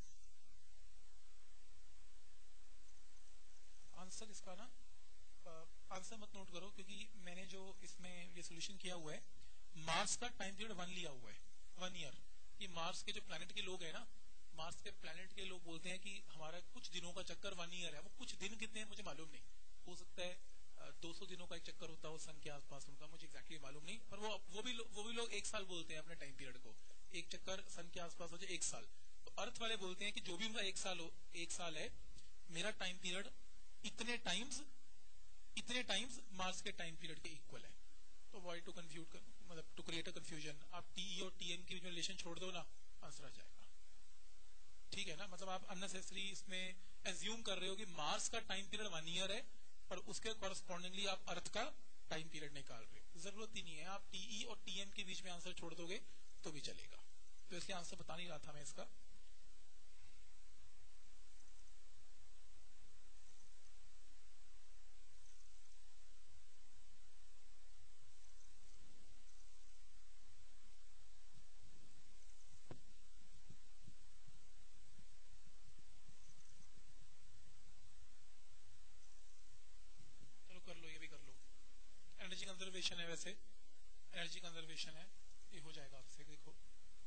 आंसर इसका ना, आंसर मत नोट करो क्योंकि मैंने जो इसमें ये सोल्यूशन किया हुआ है, मार्स का टाइम पीरियड वन लिया हुआ है, वन ईयर। कि मार्स के जो प्लैनेट के लोग हैं ना, मार्स के प्लैनेट के लोग बोलते हैं कि हमारा कुछ दिनों का चक्कर वन ईयर है। वो कुछ दिन कितने हैं मुझे मालूम नहीं, हो सकता है दो सौ दिनों का एक चक्कर होता है उस सन के आसपास उनका, मुझे एक्जैक्टली मालूम नहीं। पर वो वो भी वो भी लोग एक साल बोलते हैं अपने टाइम पीरियड को, एक चक्कर सन के आसपास हो जाए एक साल। तो अर्थ वाले बोलते हैं कि जो भी उनका एक साल हो, एक साल है, मेरा टाइम पीरियड इतने टाइम्स इतने टाइम्स मार्स के टाइम पीरियड के इक्वल है। तो वाई टू कंफ्यूज कर, मतलब टू क्रिएट अ कंफ्यूजन, आप टी और टी एम की जो रिलेशन छोड़ दो ना, आंसर आ जाएगा। ठीक है ना, मतलब आप अननेसेसरी इसमें एज्यूम कर रहे हो कि मार्स का टाइम पीरियड वन ईयर है और उसके कॉरस्पॉन्डिंगली आप अर्थ का टाइम पीरियड निकाल रहे हो। जरूरत ही नहीं है, आप टीई और टीएम के बीच में आंसर छोड़ दोगे तो भी चलेगा। तो इसलिए आंसर बता नहीं रहा था मैं इसका। चलो कर लो, ये भी कर लो। एनर्जी कंजर्वेशन है, वैसे एनर्जी कंजर्वेशन है, ये हो जाएगा आपसे। देखो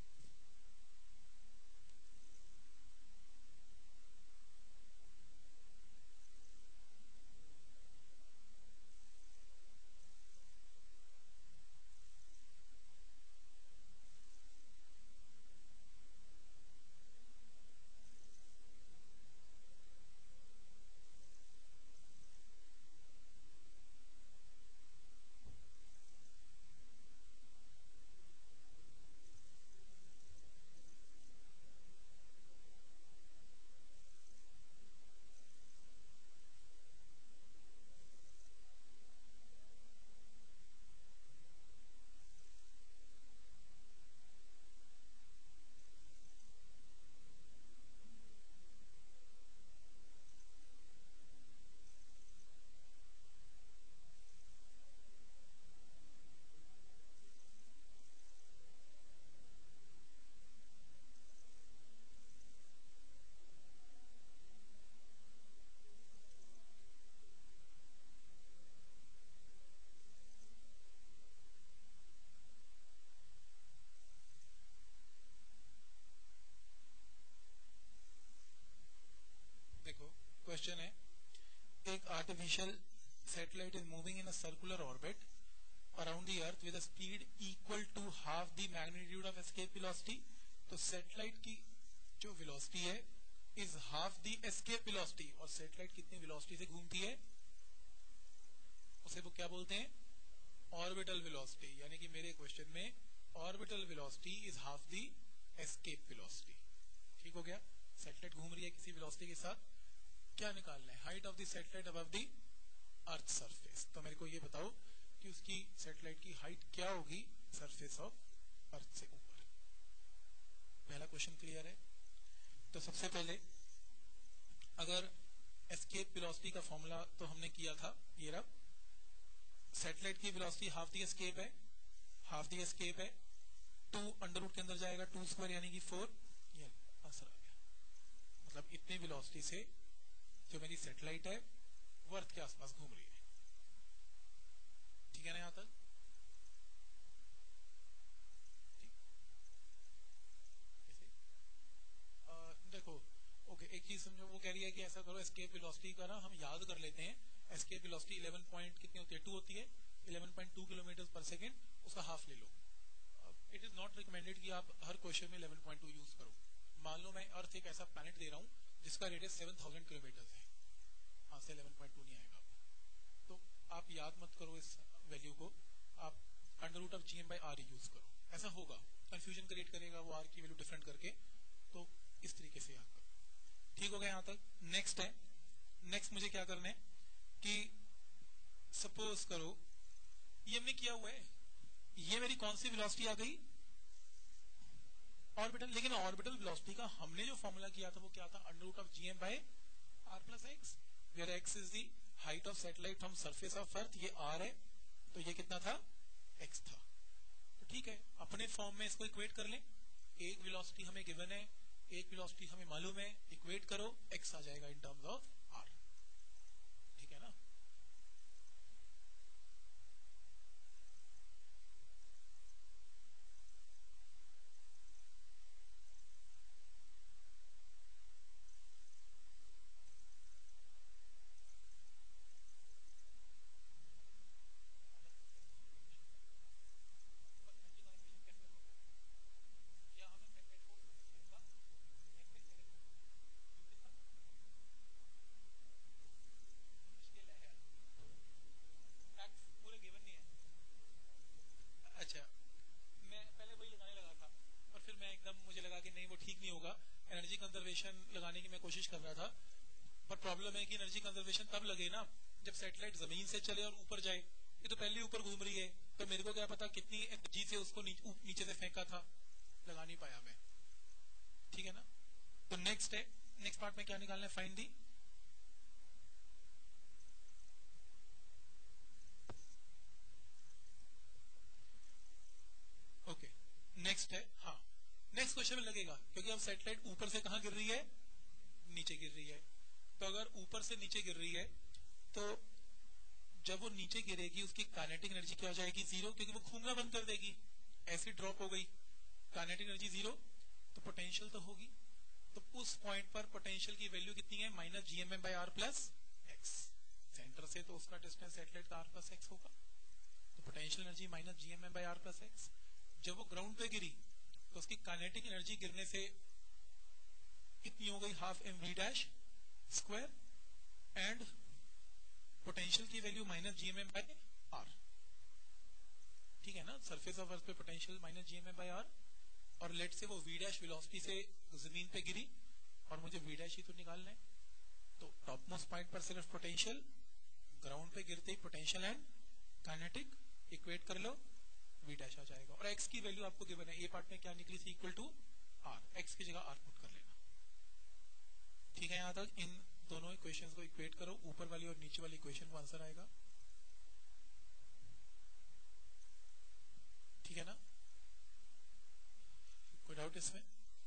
देखो क्वेश्चन है, एक artificial satellite is moving in a circular orbit around the earth with a speed equal to half the magnitude of escape velocity. तो सैटेलाइट की जो वेलोसिटी है is half the escape velocity, और सैटेलाइट कितनी velocity से घूमती है उसे वो क्या बोलते हैं, ऑर्बिटल वेलोसिटी। यानी कि मेरे क्वेश्चन में orbital velocity is half the escape velocity. ठीक हो गया, सैटेलाइट घूम रही है किसी वेलोसिटी के साथ, क्या निकालना है, height of the satellite above the earth surface. तो मेरे को ये बताओ कि उसकी सैटेलाइट की हाइट क्या होगी सरफेस ऑफ अर्थ से ऊपर। पहला क्वेश्चन क्लियर है। तो सबसे पहले अगर एस्केप वेलोसिटी का फॉर्मूला तो हमने किया था, ये रहा, सैटेलाइट की वेलोसिटी हाफ दी एस्केप है, हाफ दी एस्केप है, टू अंडर रूट के अंदर जाएगा, टू स्क्वायर यानी कि फोर, ये आंसर आ गया। मतलब इतनी वेलोसिटी से जो मेरी सैटेलाइट है वो अर्थ के आसपास घूम रही है। ठीक है ना यहां तक? देखो ओके, एक चीज समझो, वो कह रही है कि ऐसा करो, एस्केप वेलोसिटी का ना हम याद कर लेते हैं। एस्केप वेलोसिटी इलेवन पॉइंट कितनी होती है, टू होती है, eleven point two kilometre per second, उसका हाफ ले लो। इट इज नॉट रिकमेंडेड कि आप हर क्वेश्चन में इलेवन पॉइंट टू यूज करो। मान लो मैं अर्थ एक ऐसा प्लैनेट दे रहा हूँ जिसका रेडियस सेवन थाउजेंड किलोमीटर है, हाँ से इलेवन पॉइंट टू नहीं आएगा। तो आप याद मत करो इस वैल्यू को, आप under root of G M by R use करो, ऐसा होगा, कंफ्यूजन क्रिएट करेगा वो आर की वैल्यू डिफरेंट करके। तो इस तरीके से याद करो। ठीक हो गया यहां तक? नेक्स्ट है, नेक्स्ट मुझे क्या करना है कि सपोज करो ये हमने किया हुआ है, ये मेरी कौन सी वेलोसिटी आ गई, ऑर्बिटल। लेकिन ऑर्बिटल वेलोसिटी का हमने जो फॉर्मूला किया था वो क्या था, under root of G M by R plus X, where X is the height of satellite from surface of earth, ये आर है, तो ये कितना था, एक्स था। तो ठीक है, अपने फॉर्म में इसको इक्वेट कर लें, एक वेलोसिटी हमें गिवन है, एक वेलोसिटी हमें मालूम है, इक्वेट करो, एक्स आ जाएगा इन टर्म्स ऑफ आर, ठीक है ना। पूरे गिवन नहीं है। अच्छा, मैं पहले वही लगाने लगा था, और फिर मैं एकदम मुझे लगा कि नहीं वो ठीक नहीं होगा, एनर्जी कंजर्वेशन लगाने की मैं कोशिश कर रहा था, पर प्रॉब्लम है कि एनर्जी कंजर्वेशन तब लगे ना जब सैटेलाइट जमीन से चले और ऊपर जाए। ये तो पहले ऊपर घूम रही है, तो मेरे को क्या पता कितनी एनर्जी से उसको नीच, नीचे से फेंका था, लगा नहीं पाया मैं, ठीक है ना। तो नेक्स्ट है, नेक्स्ट पार्ट में क्या निकालना है, फाइंड दी ओके। नेक्स्ट है, हाँ नेक्स्ट क्वेश्चन में लगेगा, क्योंकि अब सैटेलाइट ऊपर से कहां गिर रही है, नीचे गिर रही है। तो अगर ऊपर से नीचे गिर रही है तो जब वो नीचे गिरेगी उसकी काइनेटिक एनर्जी क्या हो जाएगी, जीरो, क्योंकि वो घूमना बंद कर देगी, ऐसी ड्रॉप हो गई, काइनेटिक एनर्जी जीरो, तो पोटेंशियल तो होगी। तो उस पॉइंट पर पोटेंशियल की वैल्यू कितनी है, minus G M M by R plus X, centre से तो उसका डिस्टेंस सैटेलाइट का आर प्लस एक्स होगा, तो potential energy minus G M M by R plus X. जब वो ग्राउंड पे गिरी तो उसकी काइनेटिक एनर्जी गिरने से कितनी हो गई, half M V dash square, and potential की value minus G M M by R, ठीक है ना। सरफेस ऑफ अर्थ पे potential minus G M M by R, और लेट से वो वी डैश वेलोसिटी से जमीन पे गिरी और मुझे वी डैश ही तो निकालना है, तो टॉप मोस्ट पॉइंट पर सिर्फ पोटेंशियल, ग्राउंड पे गिरते ही पोटेंशियल एंड काइनेटिक इक्वेट कर लो, वी डैश आ जाएगा। और एक्स की वैल्यू आपको गिवन है, ए पार्ट में क्या निकली थी, इक्वल टू आर, एक्स की जगह आर पुट कर लेना, ठीक है। यहां तक इन दोनों इक्वेशंस को इक्वेट करो, ऊपर वाली और नीचे वाली इक्वेशन को आंसर आएगा, ठीक है ना। कोई डाउट इसमें,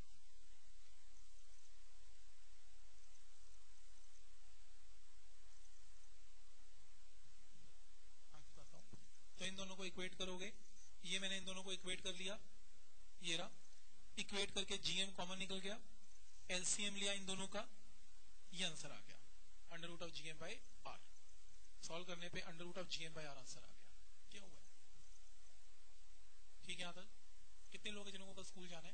तो इन दोनों को इक्वेट करोगे, ये मैंने इन दोनों को इक्वेट कर लिया, ये रहा, इक्वेट करके जीएम कॉमन निकल गया, एलसीएम लिया इन दोनों का, ये आंसर आ गया under root of GM by R. Solve करने पे under root of GM by R answer आ गया, क्या हुआ है, ठीक है। यहाँ तक कितने लोग हैं जिनको कल स्कूल जाना है,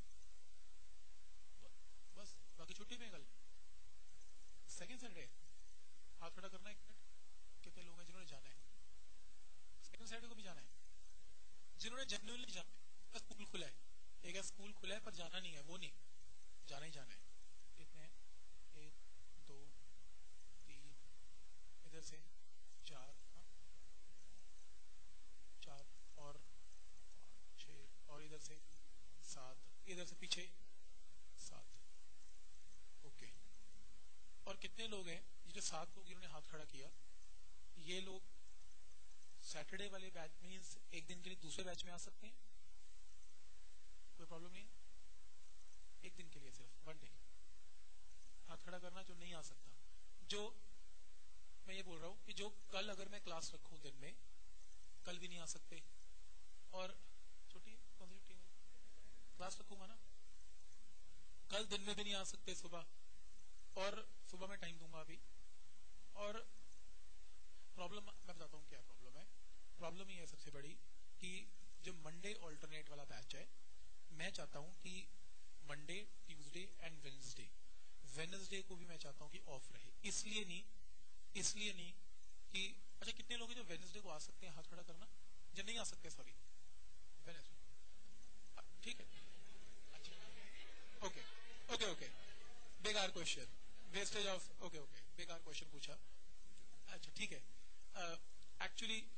बस, बाकी छुट्टी पे कल सेकेंड सैटरडे, हाथ खड़ा करना एक मिनट, कितने लोग हैं जिन्होंने जाना है, सेकेंड सैटरडे को भी जाना है, जिन्होंने जेन्युइनली जाना है, स्कूल खुला है, एक है स्कूल खुला है पर जाना नहीं है, वो नहीं, जाना ही जाना है। कितने हैं, एक दो तीन, इधर से चार, हाँ चार, और पाँच छः, और इधर से सात, इधर से पीछे सात, ओके। और कितने लोग हैं, ये जो सात लोग जिन्होंने हाथ खड़ा किया, ये लोग सैटरडे वाले बैच में एक दिन के लिए दूसरे बैच में आ सकते हैं, कोई प्रॉब्लम नहीं है, एक दिन के लिए सिर्फ वन डे हाथ खड़ा करना, जो नहीं आ सकता, जो मैं ये बोल रहा हूँ कि जो कल अगर मैं क्लास रखूं दिन में, कल भी नहीं आ सकते, और छुट्टी कौन सी छुट्टी है, क्लास रखूंगा ना, कल दिन में भी नहीं आ सकते सुबह, और सुबह में टाइम दूंगा अभी। और प्रॉब्लम मैं बताता हूँ क्या प्रॉब्लम है, प्रॉब्लम ये है सबसे बड़ी कि जो मंडे ऑल्टरनेट वाला बैच है, मैं चाहता हूँ कि Monday Tuesday and Wednesday, Wednesday को भी मैं चाहता हूँ कि ऑफ रहे, इसलिए नहीं इसलिए नहीं कि अच्छा कितने लोग हैं जो वेडनेसडे को आ सकते हैं, हाथ खड़ा करना, जो नहीं आ सकते सॉरी वेडनेसडे, ठीक है, अच्छा ओके ओके ओके, बेकार question, wastage of, okay okay बेकार क्वेश्चन पूछा, अच्छा ठीक है। एक्चुअली uh,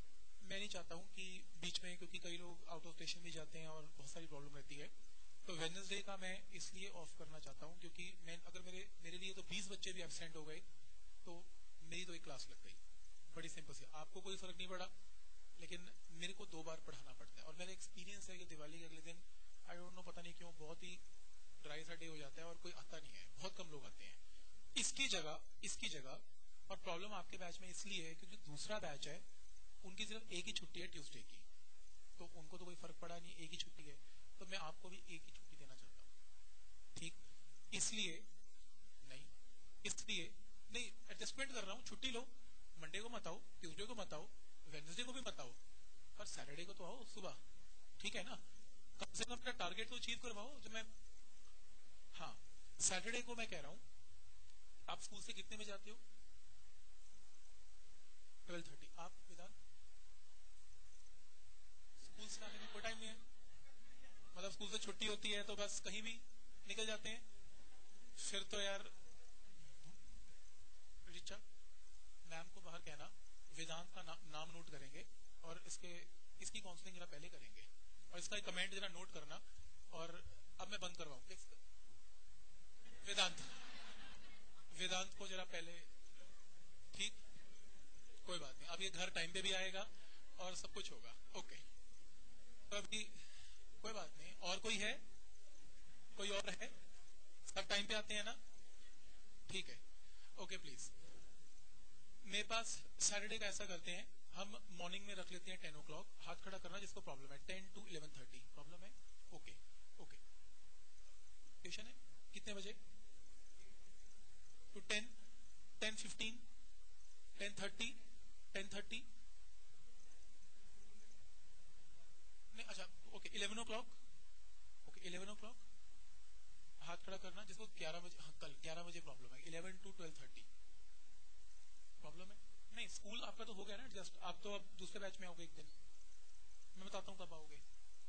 मैं नहीं चाहता हूँ कि बीच में, क्योंकि कई लोग आउट ऑफ स्टेशन भी जाते हैं और बहुत सारी प्रॉब्लम रहती है, तो वेडनेसडे का मैं इसलिए ऑफ करना चाहता हूँ क्योंकि मैं अगर मेरे मेरे लिए तो बीस बच्चे भी एब्सेंट हो गए तो मेरी तो एक क्लास लग गई, बड़ी सिंपल सी। आपको कोई फर्क नहीं पड़ा, लेकिन मेरे को दो बार पढ़ाना पड़ता है। और मेरा एक्सपीरियंस है कि दिवाली के अगले दिन आई डोंट नो, पता नहीं क्यों बहुत ही ड्राई सा डे हो जाता है और कोई आता नहीं है, बहुत कम लोग आते हैं। इसकी जगह इसकी जगह और प्रॉब्लम आपके बैच में इसलिए है क्योंकि दूसरा बैच है उनकी सिर्फ एक ही छुट्टी है ट्यूसडे की, तो उनको तो कोई फर्क पड़ा नहीं, एक ही छुट्टी है, तो मैं आपको भी एक ही छुट्टी देना चाहता हूँ। ठीक, इसलिए नहीं इसलिए नहीं एडजस्टमेंट कर रहा हूँ, छुट्टी लो, मंडे को मत आओ, ट्यूसडे को मत आओ, वेडनेसडे को भी मत आओ, पर सैटरडे को तो आओ सुबह, ठीक है ना? कम से कम अपना टारगेट तो अचीव करवाओ। जो मैं हाँ सैटरडे को मैं कह रहा हूँ, आप स्कूल से कितने बजे आते हो? Twelve thirty. आप वेदांत स्कूल से आने में कोई टाइम नहीं है? मतलब स्कूल से छुट्टी होती है तो बस कहीं भी निकल जाते हैं? फिर तो यार रिचा मैम को बाहर कहना, वेदांत का ना, नाम नोट करेंगे और इसके इसकी काउंसलिंग जरा पहले करेंगे और इसका कमेंट जरा नोट करना। और अब मैं बंद करवाऊं वेदांत वेदांत को जरा पहले, ठीक, कोई बात नहीं, अब ये घर टाइम पे भी आएगा और सब कुछ होगा। ओके, तो अभी कोई बात नहीं। और कोई है? कोई और है? सब टाइम पे आते हैं ना? ठीक है, ओके प्लीज। मेरे पास सैटरडे का ऐसा करते हैं, हम मॉर्निंग में रख लेते हैं टेन ओ क्लॉक। हाथ खड़ा करना जिसको प्रॉब्लम है, ten to eleven thirty problem है? Okay okay. ट्यूशन है कितने बजे? Two ten, ten fifteen, ten thirty, ten thirty नहीं, अच्छा okay, eleven o'clock. Okay eleven o'clock. हाथ खड़ा करना जिसको ग्यारह बजे, हाँ कल ग्यारह बजे प्रॉब्लम है, eleven to twelve thirty problem है? नहीं, स्कूल आपका तो हो गया ना एडजस्ट, आप तो अब दूसरे बैच में आओगे एक दिन, मैं बताता हूँ कब आओगे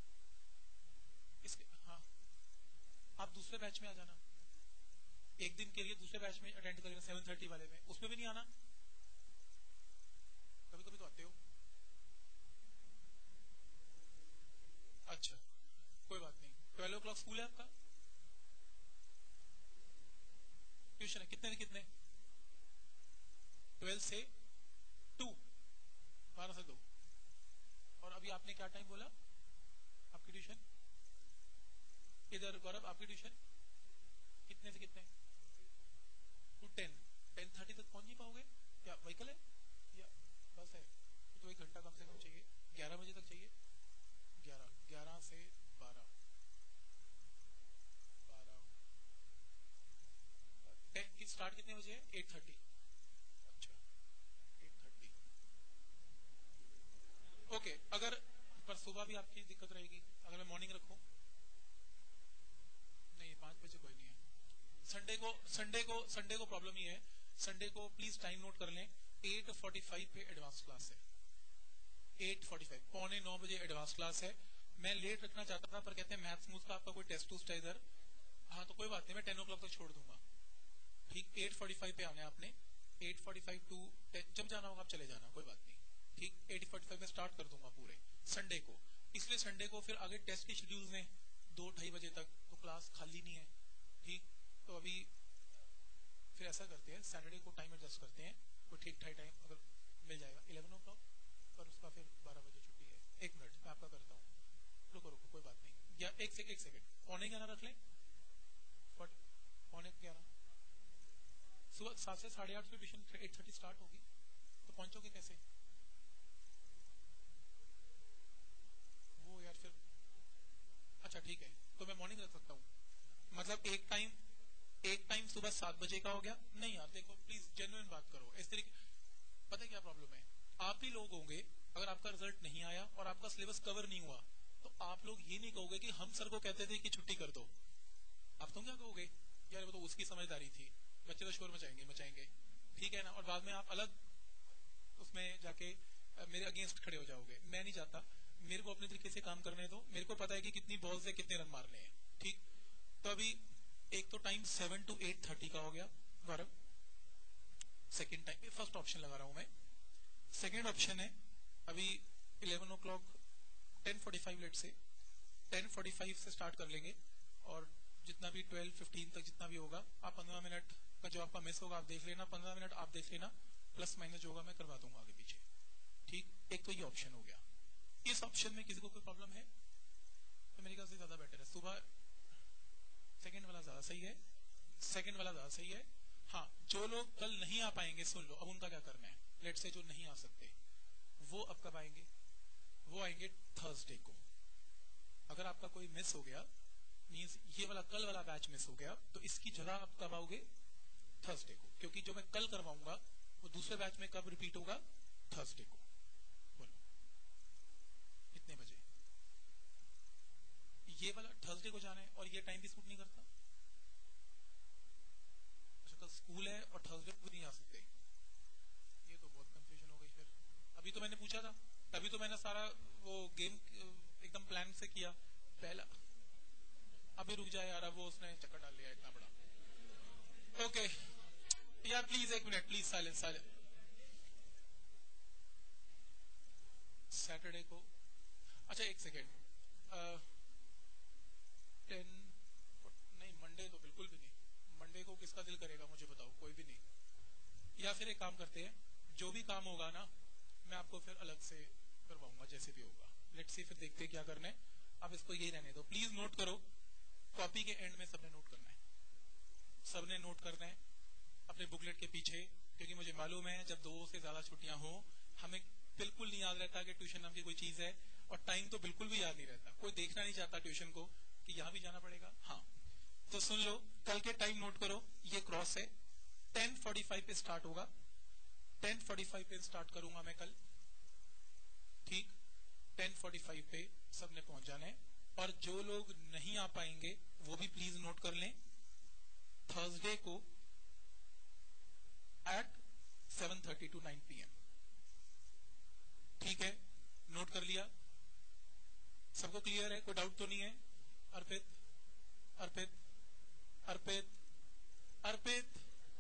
इसके। हाँ, आप दूसरे बैच में आ जाना एक दिन के लिए, दूसरे बैच में अटेंड करेगा सेवन थर्टी वाले में, उसमें भी नहीं आना? कभी कभी तो आते हो। अच्छा कोई बात नहीं, ट्वेल्व ओ क्लॉक स्कूल है आपका? ट्यूशन है कितने से कितने? ट्वेल्व से टू, बारह से दो। और अभी आपने क्या टाइम बोला आपकी ट्यूशन? इधर गौरव आपकी ट्यूशन कितने से कितने? To ten. टेन थर्टी तक पहुंच नहीं पाओगे? क्या व्हीकल है या बस है? तो एक घंटा कम से कम चाहिए, ग्यारह बजे तक चाहिए। ग्यारह ग्यारह से बारह, बारह की स्टार्ट कितने बजे है? Eight thirty. अच्छा एट थर्टी ओके। अगर पर सुबह भी आपकी दिक्कत रहेगी अगर मैं मॉर्निंग रखूं? नहीं, पांच बजे कोई नहीं है। संडे को संडे को संडे को प्रॉब्लम ही है। संडे को प्लीज टाइम नोट कर लें, एट फोर्टी फाइव पे एडवांस क्लास है। एट फोर्टी फाइव पौने नौ बजे एडवांस क्लास है। मैं लेट रखना चाहता था पर कहते हैं मैथ्स मूथ का आपका कोई टेस्ट टूस्ट है इधर। हाँ तो कोई बात नहीं, मैं टेन ओ क्लॉक तक छोड़ दूंगा। ठीक, एट फोर्टी फाइव पे आना है आपने, एट फोर्टी फाइव टू जब जाना होगा आप चले जाना, कोई बात नहीं। ठीक, एट फोर्टी फाइव में स्टार्ट कर दूंगा पूरे संडे को। इसलिए संडे को फिर आगे टेस्ट के शेड्यूल में दो ढाई बजे तक तो क्लास खाली नहीं है। ठीक, तो अभी फिर ऐसा करते हैं, सैटरडे को टाइम एडजस्ट करते हैं, कोई ठीक ठाक टाइम अगर मिल जाएगा इलेवन ओ क्लॉक, पर उसका फिर बारह बजे छुट्टी है। एक मिनट मैं आपका करता हूँ, रुको रुको कोई बात नहीं, या एक सेकंड एक सेकंड पौने ग्यारह रख लें, पौने ग्यारह सुबह सात से साढ़े आठ ट्यूशन एट थर्टी स्टार्ट होगी, तो पहुंचोगे कैसे? वो यार फिर अच्छा ठीक है, तो मैं मॉर्निंग रख सकता हूँ, मतलब एक टाइम एक टाइम सुबह सात बजे का हो गया। नहीं यार देखो प्लीज जेन्युइन बात करो, इस तरीके पता है क्या प्रॉब्लम है, आप ही लोग होंगे अगर आपका रिजल्ट नहीं आया और आपका सिलेबस कवर नहीं हुआ तो आप लोग ये नहीं कहोगे कि हम सर को कहते थे कि छुट्टी कर दो। आप तुम क्या कहोगे, यार वो तो उसकी समझदारी थी, बच्चे तो शोर मचाएंगे मचाएंगे ठीक है ना, और बाद में आप अलग उसमें जाके मेरे अगेंस्ट खड़े हो जाओगे। मैं नहीं चाहता, मेरे को अपने तरीके से काम करने दो, मेरे को पता है कि कितनी बॉल से कितने रन मारने हैं। ठीक, तो अभी एक तो time seven to eight thirty का हो गया Gaurav, second time first option लगा रहा हूं मैं। सेकेंड ऑप्शन है अभी eleven o'clock ten forty five let's say ten forty five से स्टार्ट कर लेंगे और जितना भी ट्वेल्व फिफ्टीन तक जितना भी होगा आप पंद्रह मिनट का जो आपका मिस होगा आप देख लेना, पंद्रह मिनट आप देख लेना, प्लस माइनस जो होगा मैं करवा दूंगा आगे पीछे। ठीक, एक तो ये ऑप्शन हो गया। इस ऑप्शन में किसी को कोई प्रॉब्लम है तो मेरे ख्याल से ज्यादा बेटर है। सुबह सेकंड वाला ज्यादा सही है, सेकंड वाला ज्यादा सही है। हाँ, जो लोग कल नहीं आ पाएंगे सुन लो, अब उनका क्या करना है। लेट से जो नहीं आ सकते वो अब कब आएंगे, वो आएंगे थर्सडे को। अगर आपका कोई मिस हो गया, मींस ये वाला कल वाला बैच मिस हो गया, तो इसकी जगह आप कब आओगे, थर्सडे को, क्योंकि जो मैं कल करवाऊंगा वो दूसरे बैच में कब रिपीट होगा, थर्सडे को। बोलो कितने बजे? ये वाला थर्सडे को जाना है और ये टाइम भी सूट नहीं करता। अच्छा, कल स्कूल है और थर्सडे को नहीं आ सकते, ये तो बहुत कंफ्यूजन हो गई फिर। अभी तो मैंने पूछा था, तभी तो मैंने सारा वो गेम एकदम प्लान से किया पहला। अभी रुक जाए यार, वो उसने चक्कर डाल लिया इतना बड़ा। ओके यार प्लीज एक minute, please silence silence. Saturday को, अच्छा एक सेकेंड, टेन नहीं, मंडे तो बिल्कुल भी नहीं। मंडे को किसका दिल करेगा मुझे बताओ, कोई भी नहीं। या फिर एक काम करते हैं, जो भी काम होगा ना मैं आपको फिर अलग से करवाऊंगा जैसे भी होगा। लेट्स सी, फिर देखते हैं क्या करना है। आप इसको यही रहने दो, प्लीज नोट करो, कॉपी के एंड में सबने नोट करना है, सबने नोट करना है अपने बुकलेट के पीछे, क्योंकि मुझे मालूम है जब दो से ज्यादा छुट्टियां हो हमें बिल्कुल नहीं याद रहता कि ट्यूशन नाम की कोई चीज है, और टाइम तो बिल्कुल भी याद नहीं रहता। कोई देखना नहीं चाहता ट्यूशन को कि यहाँ भी जाना पड़ेगा। हाँ तो सुन लो, कल के टाइम नोट करो, ये क्रॉस है, टेन फोर्टी फाइव पे स्टार्ट होगा, टेन फोर्टी फाइव पे स्टार्ट करूंगा मैं कल। ठीक, टेन फोर्टी फाइव पे सबने पहुंच जाना है। और जो लोग नहीं आ पाएंगे वो भी प्लीज नोट कर लें, थर्सडे को at seven thirty to nine P M. ठीक है, नोट कर लिया, सबको क्लियर है, कोई डाउट तो नहीं है? अर्पित अर्पित अर्पित अर्पित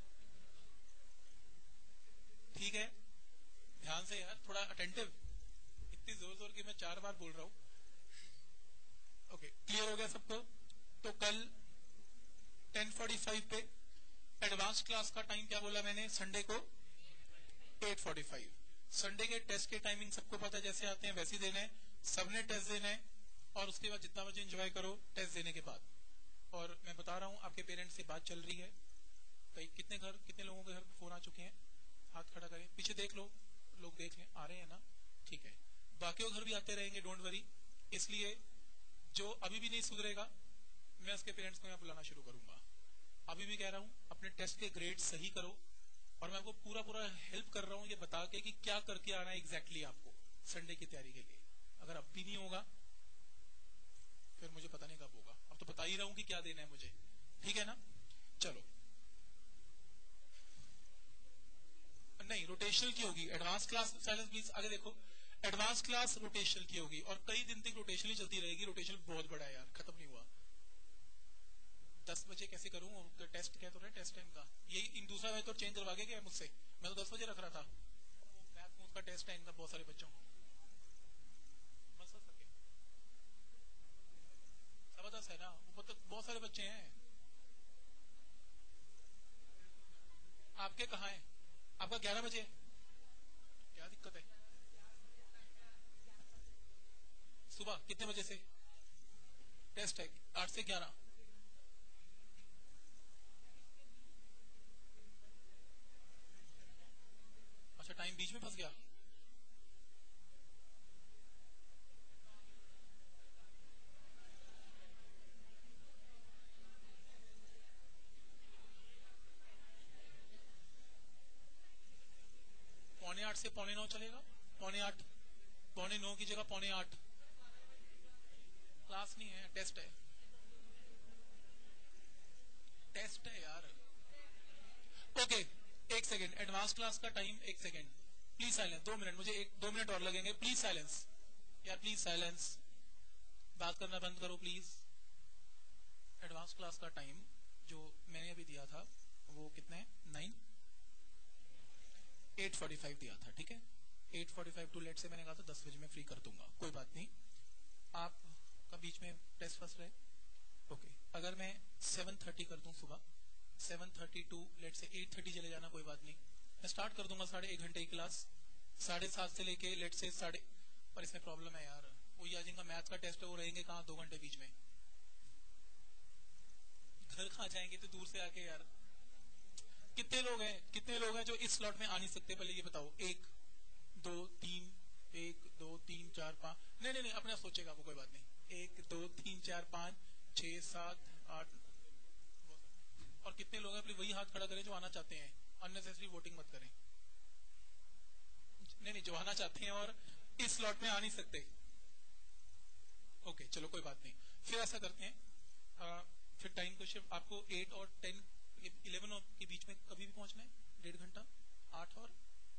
ठीक है, ध्यान से यार, थोड़ा अटेंटिव। इतनी जोर जोर की मैं चार बार बोल रहा हूं। ओके, क्लियर हो गया सबको? तो कल टेन फोर्टी फाइव पे एडवांस क्लास का टाइम क्या बोला मैंने, संडे को एट फोर्टी फाइव। संडे के टेस्ट के टाइमिंग सबको पता है, जैसे आते हैं वैसे ही देना है, सबने टेस्ट देना है, और उसके बाद जितना बजे एंजॉय करो टेस्ट देने के बाद। और मैं बता रहा हूं, आपके पेरेंट्स से बात चल रही है, कई कितने घर कितने लोगों के घर फोन आ चुके हैं, हाथ खड़ा करें, पीछे देख लो, लोग देख लें, आ रहे हैं ना? ठीक है, बाकियों घर भी आते रहेंगे, डोंट वरी। इसलिए जो अभी भी नहीं सुधरेगा मैं उसके पेरेंट्स को यहाँ बुलाना शुरू करूंगा। अभी भी कह रहा हूँ, अपने टेस्ट के ग्रेड सही करो, और मैं आपको पूरा पूरा हेल्प कर रहा हूँ ये बता के कि क्या करके आना है एग्जैक्टली आपको संडे की तैयारी के लिए। अगर अब भी नहीं होगा फिर मुझे पता नहीं कब होगा, अब तो बता ही रहा हूँ कि क्या देना है मुझे, ठीक है ना? चलो, नहीं रोटेशनल की होगी, एडवांस क्लास, साइलेंस प्लीज, आगे देखो, एडवांस क्लास रोटेशनल की होगी, और कई दिन तक रोटेशनल ही चलती रहेगी। रोटेशनल बहुत बड़ा है यार, खत्म नहीं हुआ। दस बजे कैसे करूं, टेस्ट क्या तो रहे टेस्ट टाइम का, ये इन दूसरा बैच तो चेंज करवा के गया मुझसे, मैं तो दस बजे रख रहा था मैथ में, उसका टेस्ट है इनका बहुत सारे बच्चों को, बस सके सवा दस है ना, वो तो बहुत सारे बच्चे हैं। आपके कहाँ है? आपका ग्यारह बजे, क्या दिक्कत है? सुबह कितने बजे से टेस्ट है? आठ से ग्यारह। अच्छा, टाइम बीच में फंस गया। पौने आठ से पौने नौ चलेगा? पौने आठ, पौने नौ की जगह पौने आठ। क्लास नहीं है, टेस्ट है, टेस्ट है यार। ओके, एक सेकेंड, एडवांस क्लास का टाइम, एक सेकेंड प्लीज साइलेंस, दो मिनट, मुझे एक दो मिनट और लगेंगे, प्लीज साइलेंस यार, प्लीज साइलेंस, बात करना बंद करो प्लीज। एडवांस क्लास का टाइम जो मैंने अभी दिया था वो कितना है, नाइन एट फोर्टी फाइव दिया था, ठीक है? Eight forty five to let's say मैंने कहा था दस बजे में फ्री कर दूंगा, कोई बात नहीं, आपका बीच में टेस्ट फर्स्ट रहे। Okay okay. अगर मैं सेवन थर्टी कर दूं सुबह, seven thirty to let's say eight thirty चले जाना, कोई बात नहीं, मैं स्टार्ट कर दूंगा साढ़े एक घंटे की क्लास, साढ़े सात से लेके लेट से साढ़े, पर इसमें प्रॉब्लम है यार, वही आ जाएगा मैथ का टेस्ट है, वो रहेंगे कहाँ दो घंटे बीच में, घर कहाँ जाएंगे, तो दूर से आके यार। कितने लोग हैं कितने लोग हैं जो इस स्लॉट में आ नहीं सकते, पहले ये बताओ। एक दो तीन, एक दो तीन चार पाँच, नहीं नहीं नहीं अपना सोचेगा वो, कोई बात नहीं, एक दो तीन चार पाँच छह सात आठ, और कितने लोग हैं, वही हाथ खड़ा करें जो आना चाहते हैं, अननेसेसरी वोटिंग मत करें। नहीं नहीं जो आना चाहते हैं और इस स्लॉट में आ नहीं सकते। ओके चलो कोई बात नहीं, फिर ऐसा करते हैं, आ, फिर टाइम को शिफ्ट, आपको एट और टेन इलेवन के बीच में कभी भी पहुंचना है, डेढ़ घंटा, आठ और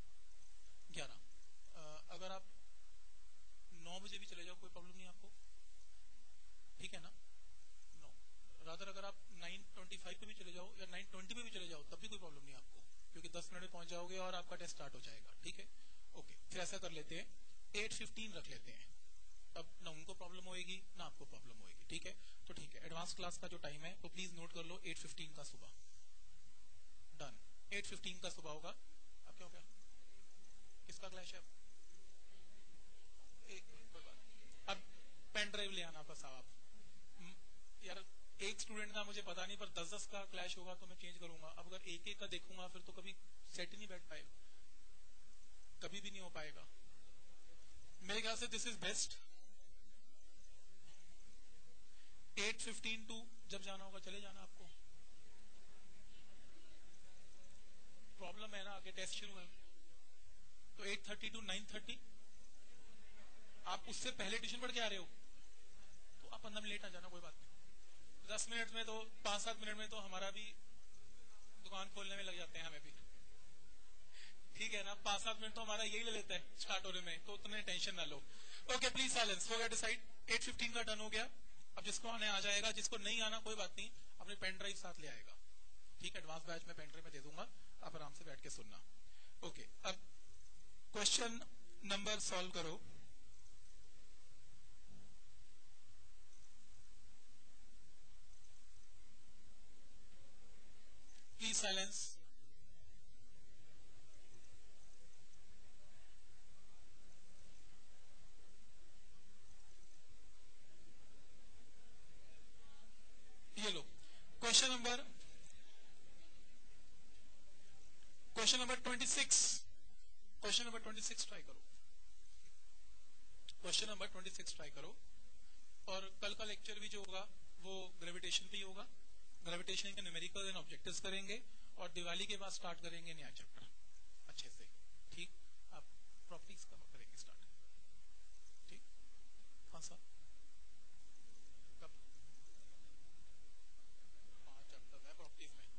ग्यारह। अगर आप नौ बजे भी चले जाओ कोई प्रॉब्लम नहीं आपको, ठीक है ना, नौ रादर अगर आप नाइन ट्वेंटी फाइव पे भी चले जाओ या नाइन ट्वेंटी पे भी चले जाओ तब भी कोई प्रॉब्लम नहीं आपको, क्योंकि दस मिनट में पहुंच जाओगे और आपका टेस्ट स्टार्ट हो जाएगा, ठीक है। ओके फिर ऐसा कर लेते हैं, एट फिफ्टीन रख लेते हैं, तब ना उनको प्रॉब्लम होएगी ना आपको प्रॉब्लम होएगी, ठीक है। तो ठीक है, एडवांस क्लास का जो टाइम है तो प्लीज नोट कर लो, एट फिफ्टीन का सुबह, डन, एट फिफ्टीन का सुबह होगा। अब क्या हो गया, किसका क्लैश है, एक कोई बात, अब पेन ड्राइव ले आना बस आप यार, एक स्टूडेंट का मुझे पता नहीं, पर दस दस का क्लैश होगा तो मैं चेंज करूंगा। अब अगर एक एक का देखूंगा फिर तो कभी सेट ही नहीं बैठ पाएगा, कभी भी नहीं हो पाएगा। मेरे ख्याल से this is best, eight fifteen to जब जाना होगा चले जाना आपको, प्रॉब्लम है ना, आगे टेस्ट शुरू है, तो eight thirty to nine thirty, आप उससे पहले ट्यूशन पढ़ के आ रहे हो तो आप पंद्रह मिनट लेट आ जाना, कोई बात नहीं, दस मिनट में तो, पांच सात मिनट में तो हमारा भी दुकान खोलने में लग जाते हैं हमें भी, ठीक है ना, पांच सात मिनट तो हमारा यही ले लेता है स्टार्ट होने में, तो उतने टेंशन ना लो। ओके प्लीज साइलेंस, हो गया डिसाइड, एट फिफ्टीन का डन हो गया। अब जिसको आने आ जाएगा, जिसको नहीं आना कोई बात नहीं, अपने पेन ड्राइव साथ ले आएगा, ठीक है, एडवांस बैच में पेन ड्राइव में दे दूंगा, आप आराम से बैठ के सुनना। ओके अब क्वेश्चन नंबर सॉल्व करो, प्लीज साइलेंस। ये लो question number question number twenty six, question number twenty six try करो, question number twenty six try करो। और कल का लेक्चर भी जो होगा वो ग्रेविटेशन पे ही होगा, ग्रेविटेशन के न्यूमेरिकल एंड ऑब्जेक्टिव्स करेंगे, और दिवाली के बाद स्टार्ट करेंगे नया चैप्टर अच्छे से, ठीक, आप प्रॉपर्टीज का करेंगे स्टार्ट, ठीक, कौन सा, कब, पांच चैप्टर है प्रॉपर्टीज में।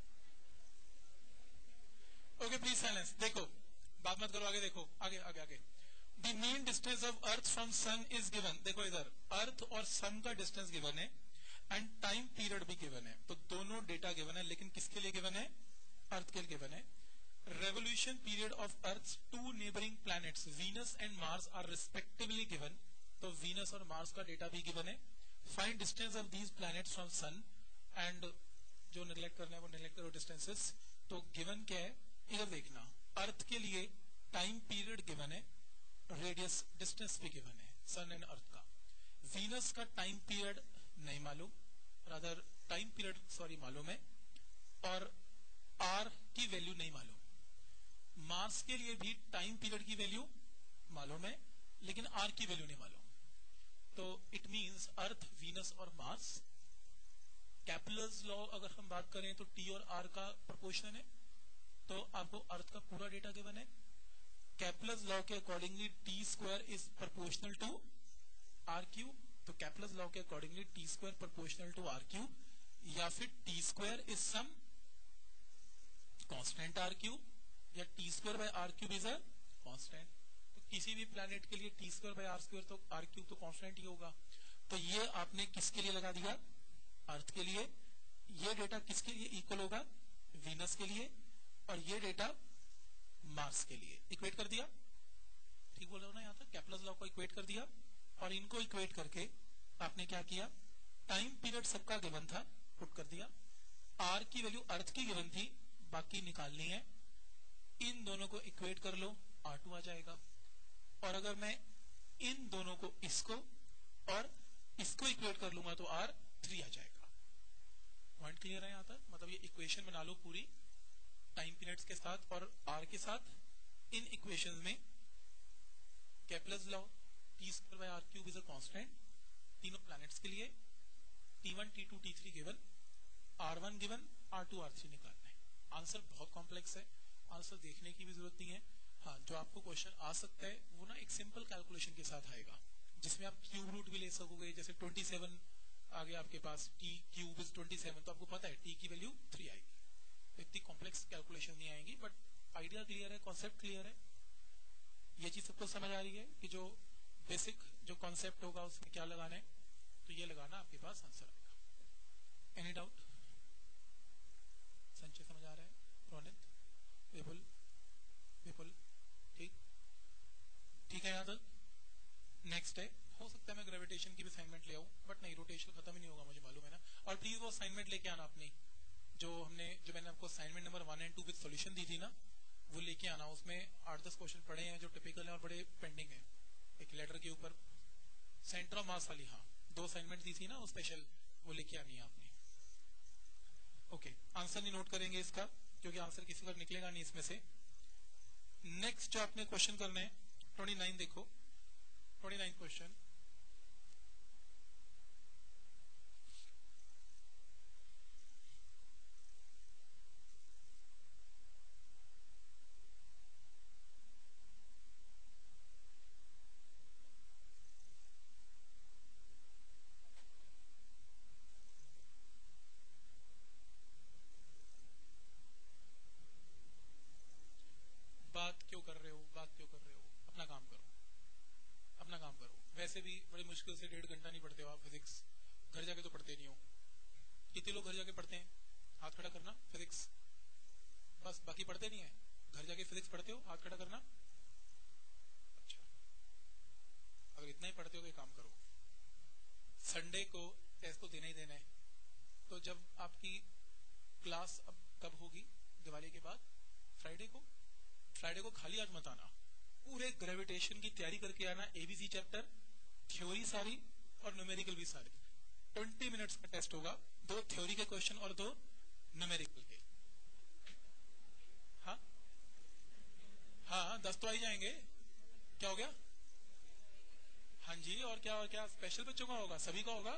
ओके प्लीज साइलेंस, देखो बात मत करो, आगे देखो, आगे आगे आगे, the mean distance of earth from sun is given, देखो इधर अर्थ और सन का डिस्टेंस गिवन है एंड टाइम पीरियड भी गिवन है, तो दोनों डेटा गिवन है, लेकिन किसके लिए गिवन है, अर्थ के लिए गिवन है। Revolution period of earth to neighbouring planets Venus and Mars are respectively given, तो वीनस और मार्स का डेटा भी गिवन है। Find distance of these planets from sun, and जो नेग्लेक्ट करना है वो नेग्लेक्ट करो डिस्टेंसेस। तो गिवन क्या है, इधर देखना, अर्थ के लिए टाइम पीरियड गिवन है, रेडियस डिस्टेंस भी गिवन है सन एंड अर्थ का। वीनस का टाइम पीरियड नहीं मालूम, रादर टाइम पीरियड सॉरी मालूम है, और आर की वैल्यू नहीं मालूम। मार्स के लिए भी टाइम पीरियड की वैल्यू मालूम है, लेकिन आर की वैल्यू नहीं मालूम। तो इट मींस अर्थ, वीनस और मार्स, कैपलर्स लॉ अगर हम बात करें तो टी और आर का प्रोपोर्शन है, तो आपको अर्थ का पूरा डेटा गिवन है। कैपलर्स लॉ के accordingly T square is proportional to R cube, तो कैपलर्स लॉ के accordingly T square proportional to R cube, या फिर T square is some constant R cube, या T square by R cube is a constant. तो किसी भी planet के लिए T square by R square तो आर क्यूब तो कांस्टेंट ही होगा। तो ये आपने किसके लिए लगा दिया, अर्थ के लिए। ये डेटा किसके लिए इक्वल होगा, वीनस के लिए, और ये डेटा मार्स के लिए। इक्वेट कर दिया, ठीक बोल रहा हूँ ना? यहाँ तक कैपलस लॉ को इक्वेट कर दिया और इनको इक्वेट करके आपने क्या किया, टाइम पीरियड सबका गिवन था, पुट कर दिया, आर की वैल्यू अर्थ की गिवन थी, बाकी निकालनी है, इन दोनों को इक्वेट कर लो, आर टू आ जाएगा। और अगर मैं इन दोनों को इसको और इसको इक्वेट कर लूंगा तो आर थ्री आ जाएगा। पॉइंट क्लियर है यहाँ तक? मतलब ये इक्वेशन बना लो पूरी टाइम पीरियड्स के साथ और आर के साथ। इन इक्वेशंस में Kepler's law, T square by R cube is a constant तीनों प्लैनेट्स के लिए, T one T two T three given, R one given, R two R three निकालना है। आंसर बहुत कॉम्प्लेक्स है, आंसर देखने की भी जरूरत नहीं है। हाँ, जो आपको क्वेश्चन आ सकता है वो ना एक सिंपल कैलकुलेशन के साथ आएगा, जिसमें आप क्यूब रूट भी ले सकोगे। जैसे ट्वेंटी सेवन आ गया आपके पास, T cube is twenty seven, तो आपको पता है टी की वैल्यू थ्री आएगी। तो इतनी कॉम्प्लेक्स कैलकुलेशन नहीं आएंगी, बट आइडिया क्लियर है, कॉन्सेप्ट क्लियर है। ये चीज सबको समझ आ रही है कि जो बेसिक जो कॉन्सेप्ट होगा उसमें क्या लगाना है, तो ये लगाना, आपके पास आंसर आएगा। Any doubt? संचय समझ आ रहा है? रोनित, विपुल, विपुल, ठीक ठीक है यहाँ तक? नेक्स्ट है, हो सकता है मैं ग्रेविटेशन की भी असाइनमेंट ले आऊं, बट नहीं, रोटेशन खत्म ही नहीं होगा, मुझे मालूम है ना। और प्लीज वो असाइनमेंट लेके आना अपनी, जो हमने जो मैंने आपको assignment number one and two with solution दी थी ना, वो लेके आना। उसमें आठ दस क्वेश्चन पड़े हैं जो टिपिकल है और बड़े पेंडिंग है, एक लेटर के ऊपर सेंटर ऑफ मास वाली। हाँ, दो असाइनमेंट दी थी ना वो स्पेशल, वो लेके आनी है आपने। ओके, आंसर नहीं नोट करेंगे इसका, क्योंकि आंसर किसी का निकलेगा नहीं इसमें से। नेक्स्ट जो आपने क्वेश्चन करने हैं, ट्वेंटी नाइन देखो, ट्वेंटी नाइन क्वेश्चन, बात क्यों कर रहे हो, बात क्यों कर रहे हो, अपना काम करो, अपना काम करो। वैसे भी बड़ी मुश्किल से डेढ़ घंटा नहीं पढ़ते हो आप फिजिक्स, घर जाके तो पढ़ते नहीं हो। कितने लोग घर जाके पढ़ते हैं? हाथ खड़ा करना। फिजिक्स बस, बाकी पढ़ते नहीं है। घर जाके फिजिक्स पढ़ते हो? हाथ खड़ा करना। अच्छा, अगर इतना ही पढ़ते हो तो एक काम करो, संडे को टेस्ट को देना ही देना है। तो जब आपकी क्लास अब कब होगी? दिवाली के बाद, फ्राइडे को। फ्राइडे को खाली आज मत आना, पूरे ग्रेविटेशन की तैयारी करके आना। एबीसी चैप्टर, थ्योरी सारी और न्यूमेरिकल भी सारी। ट्वेंटी मिनट्स का टेस्ट होगा, दो थ्योरी के क्वेश्चन और दो न्यूमेरिकल के। हाँ हाँ, दस तो आ ही जाएंगे। क्या हो गया? हाँ जी, और क्या और क्या? स्पेशल बच्चों का होगा, सभी का होगा,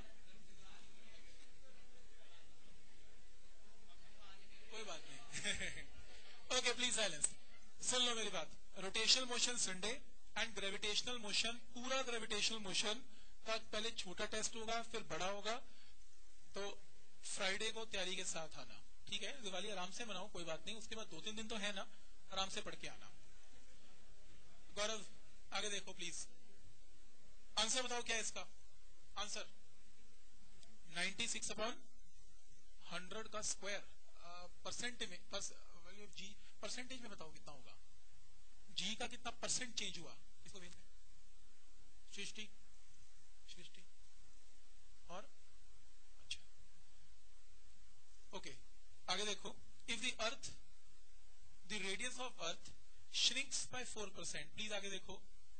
कोई बात नहीं। Okay, please silence. सुन लो मेरी बात। Rotational motion Sunday and gravitational motion, पूरा ग्रेविटेशनल मोशन का पहले छोटा टेस्ट होगा, फिर बड़ा होगा। तो फ्राइडे को तैयारी के साथ आना, ठीक है? दिवाली आराम से मनाओ, कोई बात नहीं। उसके बाद दो तीन दिन तो है ना, आराम से पढ़ के आना। गौरव, आगे देखो प्लीज। आंसर बताओ क्या है इसका answer? Ninety six upon hundred का स्क्वायर। परसेंट में पर्स, जी परसेंटेज में बताओ कितना होगा? जी का कितना परसेंट चेंज हुआ? इसको भेज सृष्टि, सृष्टि और अच्छा, ओके आगे देखो। If the earth, the radius of earth shrinks by four percent, please आगे देखो।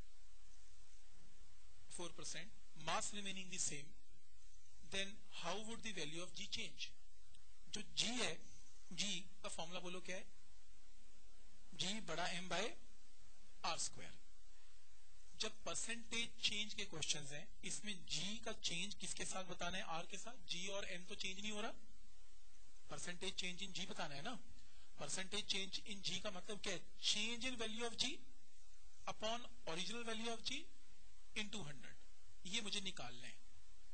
Four percent, mass remaining the same, then how would the value of g change? जो जी है, जी का फॉर्मूला बोलो क्या है? जी बड़ा एम बाय आर स्क्वायर। जब परसेंटेज चेंज के क्वेश्चंस हैं, इसमें जी का चेंज किसके साथ बताना है? आर के साथ। जी और एन तो चेंज नहीं हो रहा, परसेंटेज चेंज इन जी बताना है ना। परसेंटेज चेंज इन जी का मतलब क्या है? Change in value of g upon original value of g into hundred. ये मुझे निकालना है।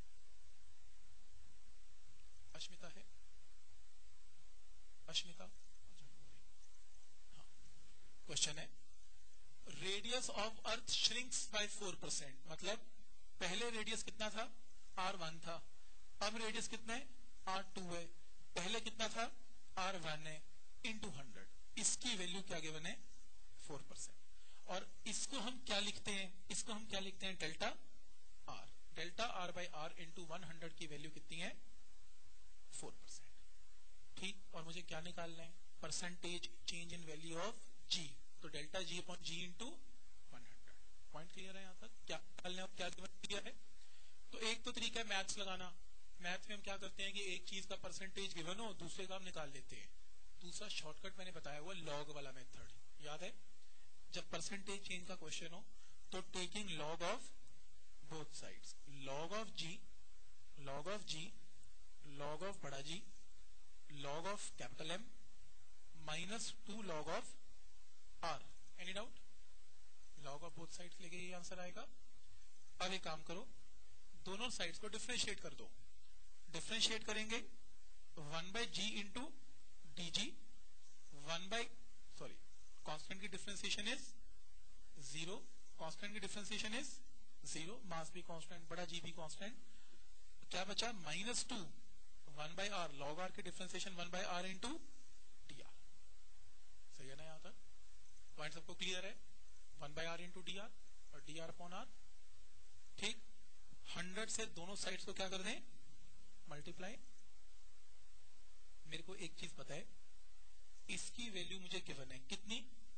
अश्मिता है? अश्मिता, हाँ। क्वेश्चन है, radius of earth shrinks by four percent, मतलब पहले रेडियस कितना था? आर वन था, अब रेडियस कितना है? आर टू है। पहले कितना था? आर वन है, इंटू हंड्रेड। इसकी वैल्यू क्या गिवन है? Four percent. और इसको हम क्या लिखते हैं, इसको हम क्या लिखते हैं, delta R. Delta R by R into one hundred की वैल्यू कितनी है, फोर परसेंट। ठीक, और मुझे क्या निकालना है, percentage change in value of g. तो delta g upon g into one hundred. Point clear है यहाँ तक, क्या निकालना है, क्या क्लियर है। तो एक तो तरीका है मैथ्स लगाना। मैथ में हम क्या करते हैं कि एक चीज का परसेंटेज गिवन हो, दूसरे का हम निकाल लेते हैं। दूसरा शॉर्टकट मैंने बताया हुआ लॉग वाला मेथड, याद है। जब परसेंटेज चेंज का क्वेश्चन हो तो taking log of both sides, log of g, log of g, log of बड़ा G, log of capital M minus two log of R. Any doubt, log of both sides लेके ये answer आएगा। अब एक काम करो, दोनों साइड्स को डिफरेंशिएट कर दो। डिफरेंशिएट करेंगे one by g into d g, one by sorry constant की डिफरेंशिएशन इज जीरो, कांस्टेंट की डिफरेंशिएशन इज जीरो, मास भी कांस्टेंट, बड़ा जी भी कांस्टेंट, क्या बचा minus two one by R, log R की differentiation one by R into d R. सही है ना यहाँ तक, पॉइंट सबको क्लियर है। One by R into d R और डी आर अपॉन आर। ठीक, हंड्रेड से दोनों साइड्स को क्या कर दें, मल्टीप्लाई। मेरे को एक चीज पता है, इसकी वैल्यू मुझे गिवन है कितनी,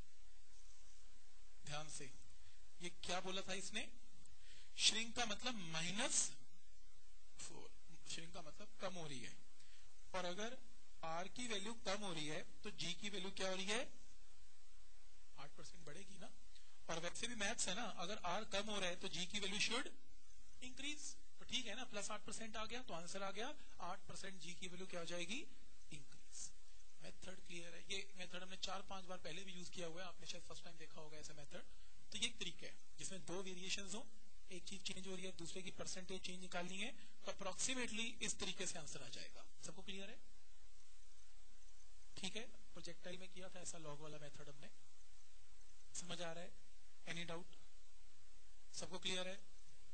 ध्यान से, ये क्या बोला था इसने, श्रिंक का मतलब माइनस फोर, श्रिंक का मतलब कम हो रही है। और अगर आर की वैल्यू कम हो रही है तो जी की वैल्यू क्या हो रही है, आठ परसेंट बढ़ेगी ना। और वैसे भी मैथ्स है ना, अगर आर कम हो रहा है तो जी की वैल्यू शुड इंक्रीज। तो ठीक है ना, प्लस आठ परसेंट आ गया तो आंसर आ गया आठ परसेंट, जी की वैल्यू क्या हो जाएगी, इंक्रीज। मेथड क्लियर है। ये मेथड हमने चार पांच बार पहले भी यूज किया हुआ है, आपने शायद फर्स्ट टाइम देखा होगा ऐसा मेथड। तो ये एक तरीका है जिसमें दो वेरिएशंस हो, एक चीज चेंज हो रही है, दूसरे की परसेंटेज चेंज निकालनी है, तो अप्रोक्सीमेटली इस तरीके से आंसर आ जाएगा। सबको क्लियर है, ठीक है। प्रोजेक्टाइल में किया था ऐसा लॉग वाला मेथड हमने, समझ आ रहा है, एनी डाउट, सबको क्लियर है।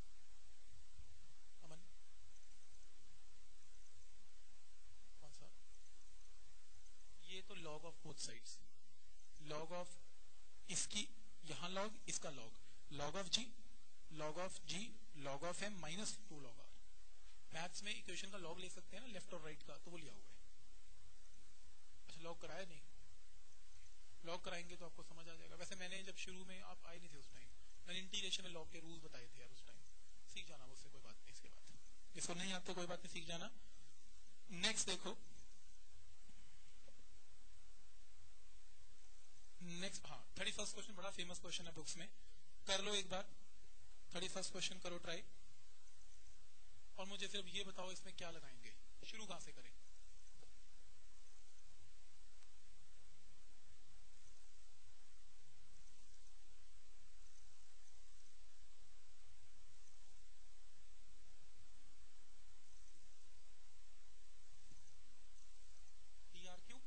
अमन कौन सा, ये तो log of both sides, log of इसकी यहां लॉग, इसका log, log of g, log of g, log of M minus two log R. Maths में इक्वेशन का लॉग ले सकते हैं ना, लेफ्ट और राइट का, तो वो लिया हुआ है। अच्छा, लॉग कराया नहीं, लॉग कराएंगे तो आपको समझ आ जाएगा। वैसे मैंने जब शुरू में, आप आए नहीं थे उस टाइम, मैंने इंटीग्रेशन में लॉग के रूल्स बताए थे यार उस टाइम, सीख जाना मुझसे, कोई बात नहीं। इसके बाद इसको नहीं आते कोई बात नहीं, सीख जाना। नेक्स्ट देखो, नेक्स्ट, हाँ, थर्टी फर्स्ट क्वेश्चन बड़ा फेमस क्वेश्चन है बुक्स में, कर लो एक बार। थर्टी फर्स्ट क्वेश्चन करो ट्राई, और मुझे सिर्फ ये बताओ इसमें क्या लगाएंगे, शुरू कहां से करें। टी आर क्यू,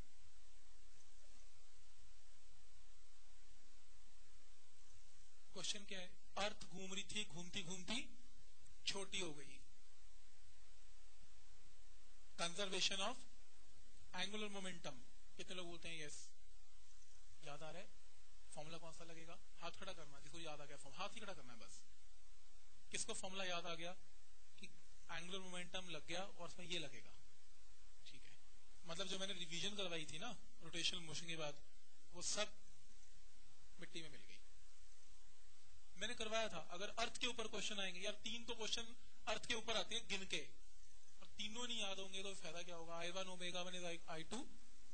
क्वेश्चन क्या है, अर्थ घूम रही थी, घूमती घूमती छोटी हो गई। कंजर्वेशन ऑफ एंगुलर मोमेंटम, कितने लोग बोलते हैं यस, याद आ रहा है। फॉर्मूला कौन सा लगेगा, हाथ खड़ा करना, जिसको याद आ गया फॉर्म, हाथ ही खड़ा करना है बस। किसको फॉर्मूला याद आ गया कि एंगुलर मोमेंटम लग गया और उसमें ये लगेगा, ठीक है। मतलब जो मैंने रिवीजन करवाई थी ना रोटेशनल मोशन के बाद, वो सब मिट्टी में मिल गई। मैंने करवाया था, अगर अर्थ के ऊपर क्वेश्चन आएंगे, यार तीन तो क्वेश्चन अर्थ के ऊपर आते हैं गिन के, और तीनों नहीं याद होंगे तो फायदा क्या होगा। I one omega one is I two,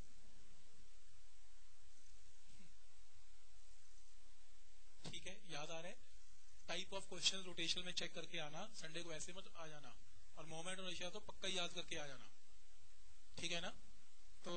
ठीक है, याद आ रहा है। टाइप ऑफ क्वेश्चन रोटेशनल में चेक करके आना, संडे को ऐसे मत आ जाना, और मोमेंट और एशिया तो पक्का याद करके आ जाना, ठीक है ना। तो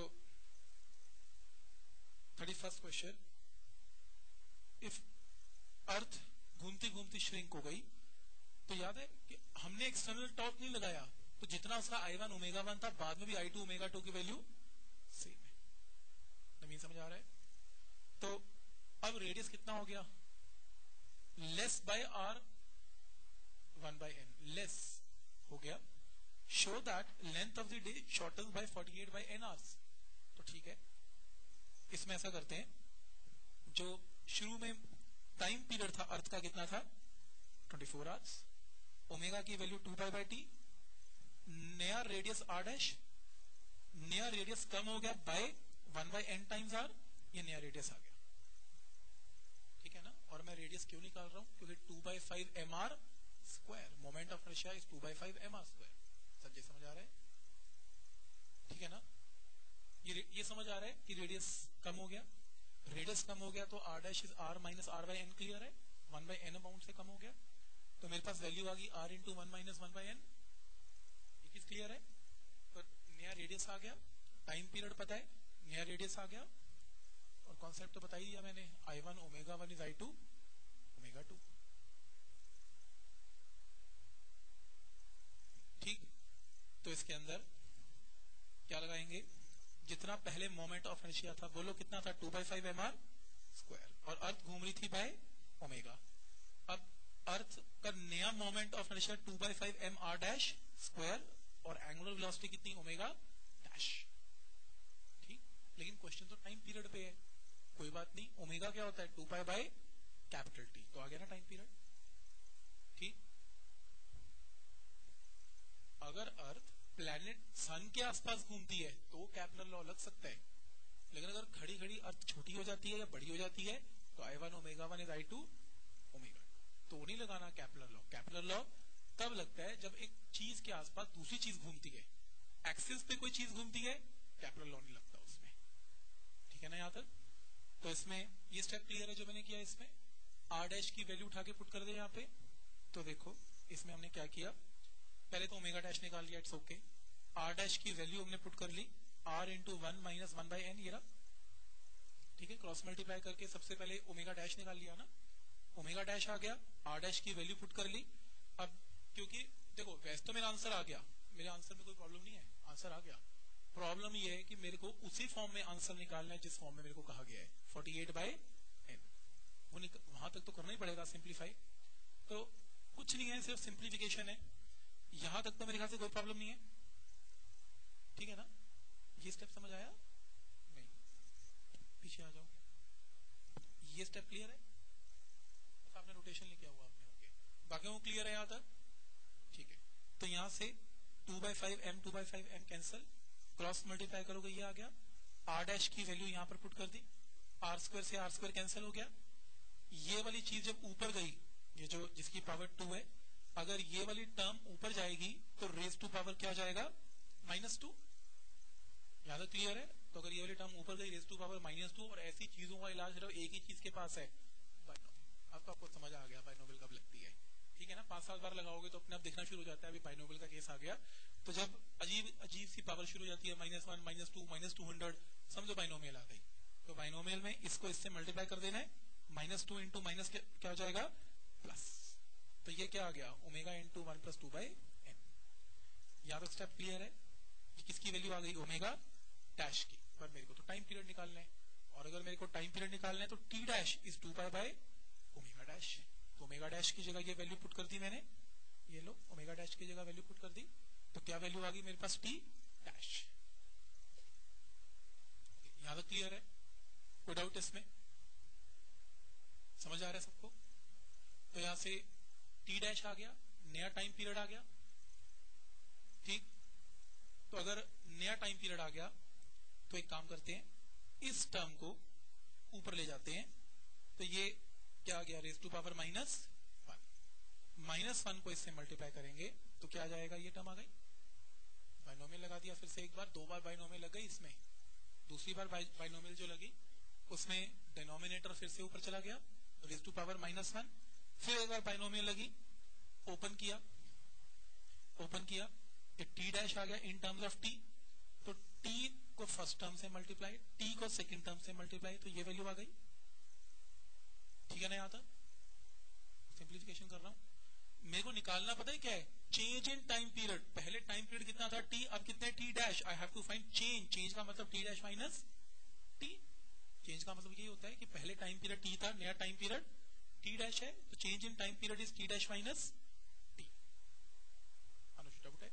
thirty first question, if earth घूमती घूमती श्रिंक हो गई, तो याद है कि हमने एक्सटर्नल टॉर्क नहीं लगाया, तो जितना उसका आई वन ओमेगा वन था, बाद में भी आई टू ओमेगा टू की वैल्यू सेम है। नमीन समझ आ रहा है। तो अब रेडियस कितना हो गया, less by R one by N, less हो गया। Show that length of the day shorten by forty eight by N hours. तो ठीक है, इसमें ऐसा करते हैं, जो शुरू में टाइम पीरियड था अर्थ का कितना था, ट्वेंटी फोर आवर्स। ओमेगा की value two pi by T, नया रेडियस आर डैश, नया रेडियस कम हो गया by one by N times R, ये नया रेडियस आ गया, ठीक है ना। और मैं रेडियस क्यों निकाल रहा हूं, क्योंकि two by five M R square, moment of inertia is two by five M R square. सब ये समझ आ रहा है, ठीक है ना। ये ये समझ आ रहा है कि रेडियस कम हो गया, रेडियस कम हो गया तो R dash is R minus R by N, clear है, वन बाई एन अमाउंट से कम हो गया, तो मेरे पास वैल्यू आ गई R into one minus one by N, ये चीज क्लियर है। तो नया रेडियस आ गया, टाइम पीरियड पता है, नया रेडियस आ गया, और कॉन्सेप्ट तो बता ही दिया मैंने, I one omega one is I two omega two, ठीक। तो इसके अंदर क्या लगाएंगे, जितना पहले मोमेंट ऑफ इनर्शिया था बोलो कितना था, two by five M R square, और अर्थ घूम रही थी बाय ओमेगा। अब अर्थ का नया moment of inertia two by five M R dash square, और एंगुलर वेलोसिटी कितनी, ओमेगा डैश, ठीक। लेकिन क्वेश्चन तो टाइम पीरियड पे है, कोई बात नहीं, ओमेगा क्या होता है, two pi by capital T, तो आ गया ना टाइम पीरियड, ठीक। अगर अर्थ प्लैनेट सन के आसपास घूमती है तो कैपलर लॉ लग सकता है, लेकिन अगर खड़ी खड़ी अर्थ छोटी हो जाती है या बड़ी हो जाती है तो I one omega one is I two omega, तो नहीं लगाना कैपलर लॉ। कैपलर लॉ तब लगता है जब एक चीज के आसपास दूसरी चीज घूमती है, एक्सिस पे कोई चीज घूमती है, कैपलर लॉ नहीं लगता उसमें, ठीक है ना यहाँ तक। तो इसमें ये स्टेप क्लियर है जो मैंने किया, इसमें आर डैश की वैल्यू उठा के पुट कर दे यहाँ पे, तो देखो इसमें हमने क्या किया, पहले तो ओमेगा डैश निकाल लिया, इट्स ओके, आर डैश की वैल्यू हमने पुट कर ली, R into one minus one by N, ये रहा, ठीक है। क्रॉस मल्टीप्लाई करके सबसे पहले ओमेगा डैश निकाल लिया ना, ओमेगा डैश आ गया, आर डैश की वैल्यू पुट कर ली। अब क्योंकि देखो वैसे तो मेरा आंसर आ गया, मेरे आंसर में कोई प्रॉब्लम नहीं है, आंसर आ गया, प्रॉब्लम ये है कि मेरे को उसी फॉर्म में आंसर निकालना है जिस फॉर्म में मेरे को कहा गया है, फोर्टी एट बाई एन, वो वहां तक तो करना ही पड़ेगा सिंप्लीफाई, तो कुछ नहीं है, सिर्फ सिंप्लीफिकेशन है, यहां तक तो मेरे ख्याल से कोई प्रॉब्लम नहीं है, ठीक है ना। ये स्टेप समझ आया, नहीं पीछे आ जाओ, ये स्टेप क्लियर है, बस आपने रोटेशन लिखा हुआ आपने, ओके, बाकी वो क्लियर है यहाँ तक, ठीक है। तो यहाँ से two by five M two by five M cancel, cross multiply करोगे ये आ गया, आर डैश की वैल्यू यहाँ पर पुट कर दी, आर स्क्वायर से आर स्क्वायर कैंसिल हो गया, ये वाली चीज जब ऊपर गई, ये जो जिसकी पावर टू है, अगर ये वाली टर्म ऊपर जाएगी तो रेज टू पावर क्या जाएगा, माइनस टू, यहां तक क्लियर है। तो अगर ये वाली टर्म ऊपर गई raise to power minus two, और ऐसी चीजों का इलाज सिर्फ एक ही चीज के पास है, बाइनोमियल। आपको आपको समझ आ गया बाइनोमियल कब लगती है, ठीक है ना। पांच सात बार लगाओगे तो अपने आप दिखना शुरू हो जाता है, अभी बाइनोमियल का केस आ गया, तो जब अजीब अजीब सी पावर शुरू हो जाती है, minus one minus two minus two hundred, समझो बाइनोमियल आ गई। तो बाइनोमियल में इसको इससे मल्टीप्लाई कर देना है, माइनस टू इंटू माइनस क्या हो जाएगा, प्लस, तो ये क्या आ गया, omega into one plus two by N. यहाँ तक स्टेप क्लियर है कि किसकी वैल्यू आ गई, ओमेगा डैश की, पर मेरे को तो टाइम पीरियड निकालना है, और अगर मेरे को टाइम पीरियड निकालना है तो T dash is two pi by omega dash, तो ओमेगा डैश की जगह ये वैल्यू पुट कर दी मैंने, ये लो ओमेगा डैश की जगह वैल्यू पुट कर दी, तो क्या वैल्यू आ गई मेरे पास, टी डैश। यहाँ तक क्लियर है, कोई डाउट इसमें, समझ आ रहा है सबको। तो यहां से टी डैश आ गया, नया टाइम पीरियड आ गया, ठीक। तो अगर नया टाइम पीरियड आ गया तो एक काम करते हैं, इस टर्म को ऊपर ले जाते हैं, तो ये क्या आ गया, raise to power minus one, minus one को इससे मल्टीप्लाई करेंगे तो क्या आ जाएगा, ये टर्म आ गई, बाइनोमियल लगा दिया फिर से एक बार, दो बार बाइनोमियल लग गई इसमें, दूसरी बार बाइनोमियल जो लगी उसमें डिनोमिनेटर फिर से ऊपर चला गया, raise to power minus one, फिर एक बार बाइनोमियल लगी, ओपन किया ओपन किया ये टी डैश आ गया इन टर्म्स ऑफ टी, तो टी को फर्स्ट टर्म से मल्टीप्लाई, टी को सेकंड टर्म से मल्टीप्लाई, तो ये वैल्यू आ गई, ठीक है ना। यहां तक सिंप्लीफिकेशन कर रहा हूं, मेरे को निकालना पता है क्या है, चेंज इन टाइम पीरियड। पहले टाइम पीरियड कितना था, टी, अब कितने, T dash, I have to find change, change का मतलब T dash minus T, change का मतलब यही होता है कि पहले टाइम पीरियड टी था, नया टाइम पीरियड टी डैश है, तो change in time period is T dash minus T, Anushtha है।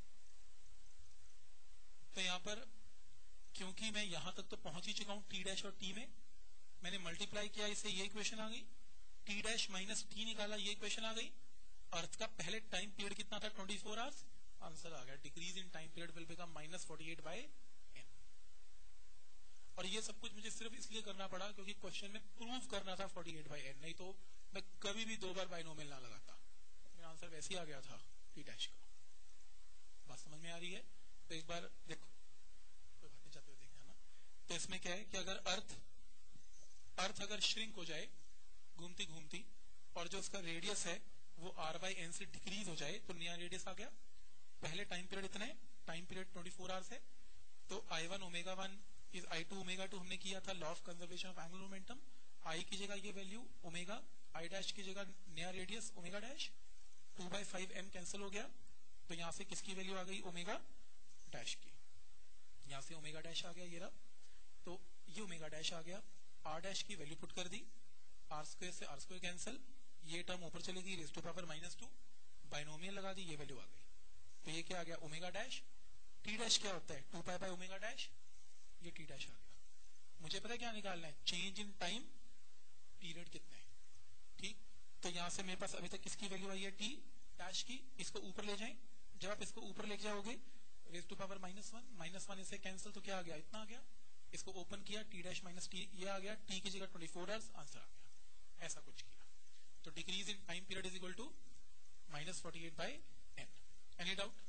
तो यहां पर क्योंकि मैं यहां तक तो पहुंच ही चुका हूं टी डैश और टी में, मैंने मल्टीप्लाई किया, इससे ये इक्वेशन आ गई, टी डैश माइनस टी निकाला, ये इक्वेशन आ गई। अर्थ का पहले टाइम पीरियड कितना था, ट्वेंटी फोर आवर्स, आंसर आ गया। Decrease in time period will become minus forty eight by N. और ये सब कुछ मुझे सिर्फ इसलिए करना पड़ा क्योंकि क्वेश्चन में प्रूव करना था फोर्टी एट बाई एन, नहीं तो मैं कभी भी दो बार बाइनोमियल ना लगाता, मेरा आंसर वैसे ही आ गया था टी डैश का। बात समझ में आ रही है? तो एक बार देखो, कोई बात नहीं, जाते हुए देखना ना। तो इसमें क्या है कि अगर अर्थ अर्थ अगर श्रिंक हो जाए घूमती घूमती, और जो उसका रेडियस है वो आर बाई एन से डिक्रीज हो जाए, तो नया रेडियस आ गया। पहले टाइम पीरियड इतना है, time period twenty four hours है, तो I one omega one is I two omega two, हमने किया था law of conservation of angular momentum. I की जगह ये वैल्यू ओमेगा, आई डैश की जगह नया radius omega dash, two by five M cancel हो गया, तो यहां से किसकी वैल्यू आ गई, ओमेगा डैश की। यहां से ओमेगा डैश आ गया, ये रहा, तो ये ओमेगा डैश आ गया। आर डैश की वैल्यू पुट कर दी, आर स्क्वायर से आर स्क्वायर कैंसिल, ये टर्म ऊपर चलेगी, raise to power minus two, binomial लगा दी, ये वैल्यू आ गई। तो ये क्या आ गया, ओमेगा डैश। टी डैश क्या होता है, two pi by omega dash, ये टी डैश आ गया। मुझे पता है क्या निकालना है, चेंज इन टाइम पीरियड कितना है, ठीक। तो यहां से मेरे पास अभी तक किसकी वैल्यू आई है, टी डैश की। इसको ऊपर ले जाएं, जब आप इसको ऊपर ले जाओगे raise to power minus one, minus one इससे कैंसिल, तो क्या आ गया, इतना आ गया। इसको ओपन किया, टी डैश माइनस टी, ये आ गया, टी की जगह ट्वेंटी फोर आवर्स, आंसर आ गया। ऐसा कुछ किया, तो decrease in time period is equal to minus forty eight by N. Any doubt?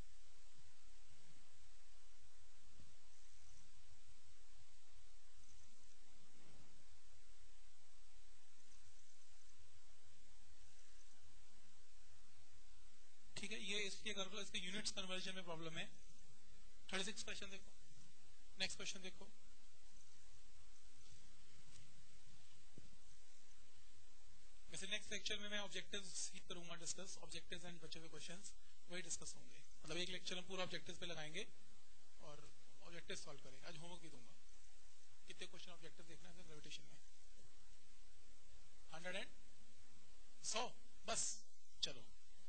ठीक है, ये इसलिए कर लो, इसके यूनिट्स कन्वर्जन में प्रॉब्लम है। थर्टी सिक्स क्वेश्चन देखो, नेक्स्ट क्वेश्चन देखो। वैसे नेक्स्ट लेक्चर में मैं ऑब्जेक्टिव्स ही करूंगा डिस्कस, ऑब्जेक्टिव्स एंड बचे हुए क्वेश्चंस वही डिस्कस होंगे। मतलब एक लेक्चर हम पूरा ऑब्जेक्टिव्स पे लगाएंगे और ऑब्जेक्टिव सॉल्व करेंगे। आज होमवर्क भी दूंगा। कितने क्वेश्चन ऑब्जेक्टिव देखना है ग्रेविटेशन में, हंड्रेड एंड सौ बस। चलो,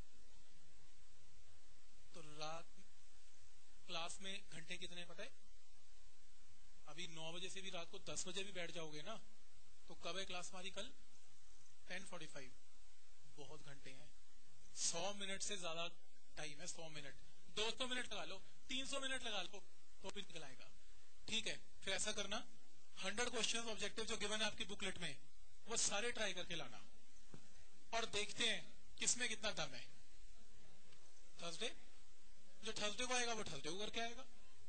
तो रात क्लास में घंटे कितने पता है? अभी नौ बजे से भी रात को दस बजे भी बैठ जाओगे ना, तो कब है क्लास हमारी? कल टेन फोर्टी फाइव। बहुत घंटे हैं, सौ मिनट से ज्यादा टाइम है। सौ मिनट, दो सौ मिनट लगा लो, तीन सौ मिनट लगा लो, तो भी निकल आएगा। ठीक है, फिर ऐसा करना, हंड्रेड क्वेश्चन ऑब्जेक्टिव जो गिवन है आपकी बुकलेट में, वो सारे ट्राई करके लाना, और देखते हैं किसमें कितना दम है। थर्सडे, जो थर्सडे को आएगा वो थर्सडे को करके आएगा।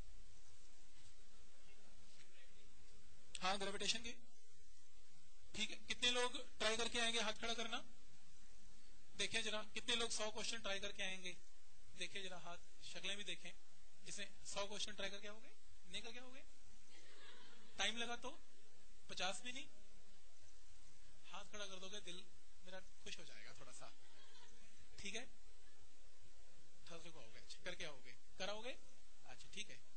हाँ, ग्रेविटेशन के। ठीक है, कितने लोग ट्राई करके आएंगे? हाथ खड़ा करना, देखें जरा कितने लोग सौ क्वेश्चन ट्राई करके आएंगे। देखें जरा हाथ, शक्लें भी देखें। जिसने सौ क्वेश्चन ट्राई करके आओगे, नहीं करके आओगे? टाइम लगा तो पचास भी नहीं। हाथ खड़ा कर दोगे, दिल मेरा खुश हो जाएगा थोड़ा सा। ठीक है, थर्सडे को आओगे, अच्छा करके आओगे, कराओगे? अच्छा ठीक है।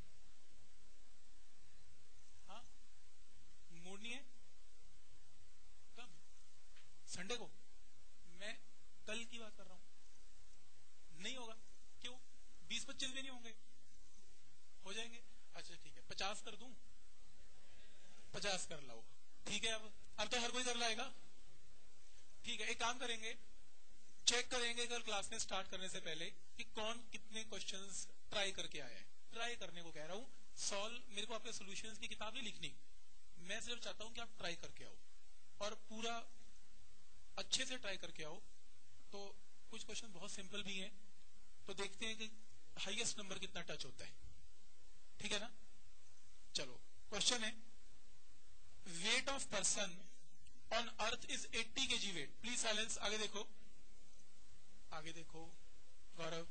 हाँ, मूड नहीं है? कब? संडे को? मैं कल की बात कर रहा हूं। नहीं होगा? क्यों? बीस पच्चीस भी नहीं होंगे? हो जाएंगे। अच्छा ठीक है, पचास कर दूं? पचास कर लाओ। ठीक है, अब अब तो हर कोई कर लाएगा। ठीक है, एक काम करेंगे, चेक करेंगे कल क्लास में स्टार्ट करने से पहले कि कौन कितने क्वेश्चंस ट्राई करके आया है। ट्राई करने को कह रहा हूं, सॉल्व मेरे को आपके सॉल्यूशंस की किताब नहीं लिखनी, मैं सिर्फ चाहता हूं कि आप ट्राई करके आओ और पूरा अच्छे से ट्राई करके आओ। तो कुछ क्वेश्चन बहुत सिंपल भी हैं, तो देखते हैं कि हाईएस्ट नंबर कितना टच होता है। ठीक है ना? चलो, क्वेश्चन है, weight of person on earth is eighty kg weight. Please silence. आगे देखो, आगे देखो गौरव,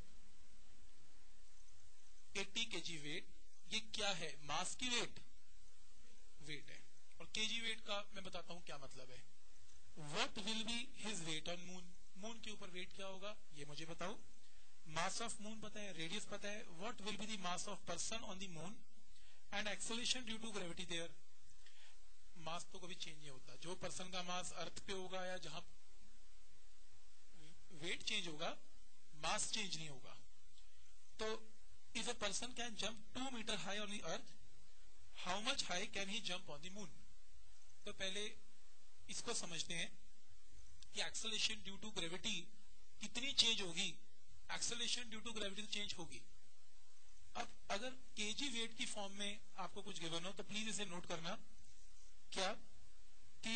एट्टी केजी वेट, ये क्या है? मास की वेट, वेट है। और केजी वेट का मैं बताता हूं क्या मतलब है। What will be his weight on moon? Moon के ऊपर वेट क्या होगा ये मुझे बताओ। मास ऑफ मून पता है, रेडियस पता है, what will be the mass of person on the moon and acceleration due to gravity there. Mass तो कभी चेंज नहीं होता, जो पर्सन का मास अर्थ पे होगा या जहां वेट चेंज होगा, मास चेंज नहीं होगा। तो if a person can jump two metre high on the earth, how much high can he jump on the moon? तो पहले इसको समझते हैं कि एक्सेलरेशन ड्यू टू ग्रेविटी कितनी चेंज होगी, acceleration due to gravity change होगी। अब अगर केजी वेट की फॉर्म में आपको कुछ गिवन हो तो प्लीज इसे नोट करना, क्या कि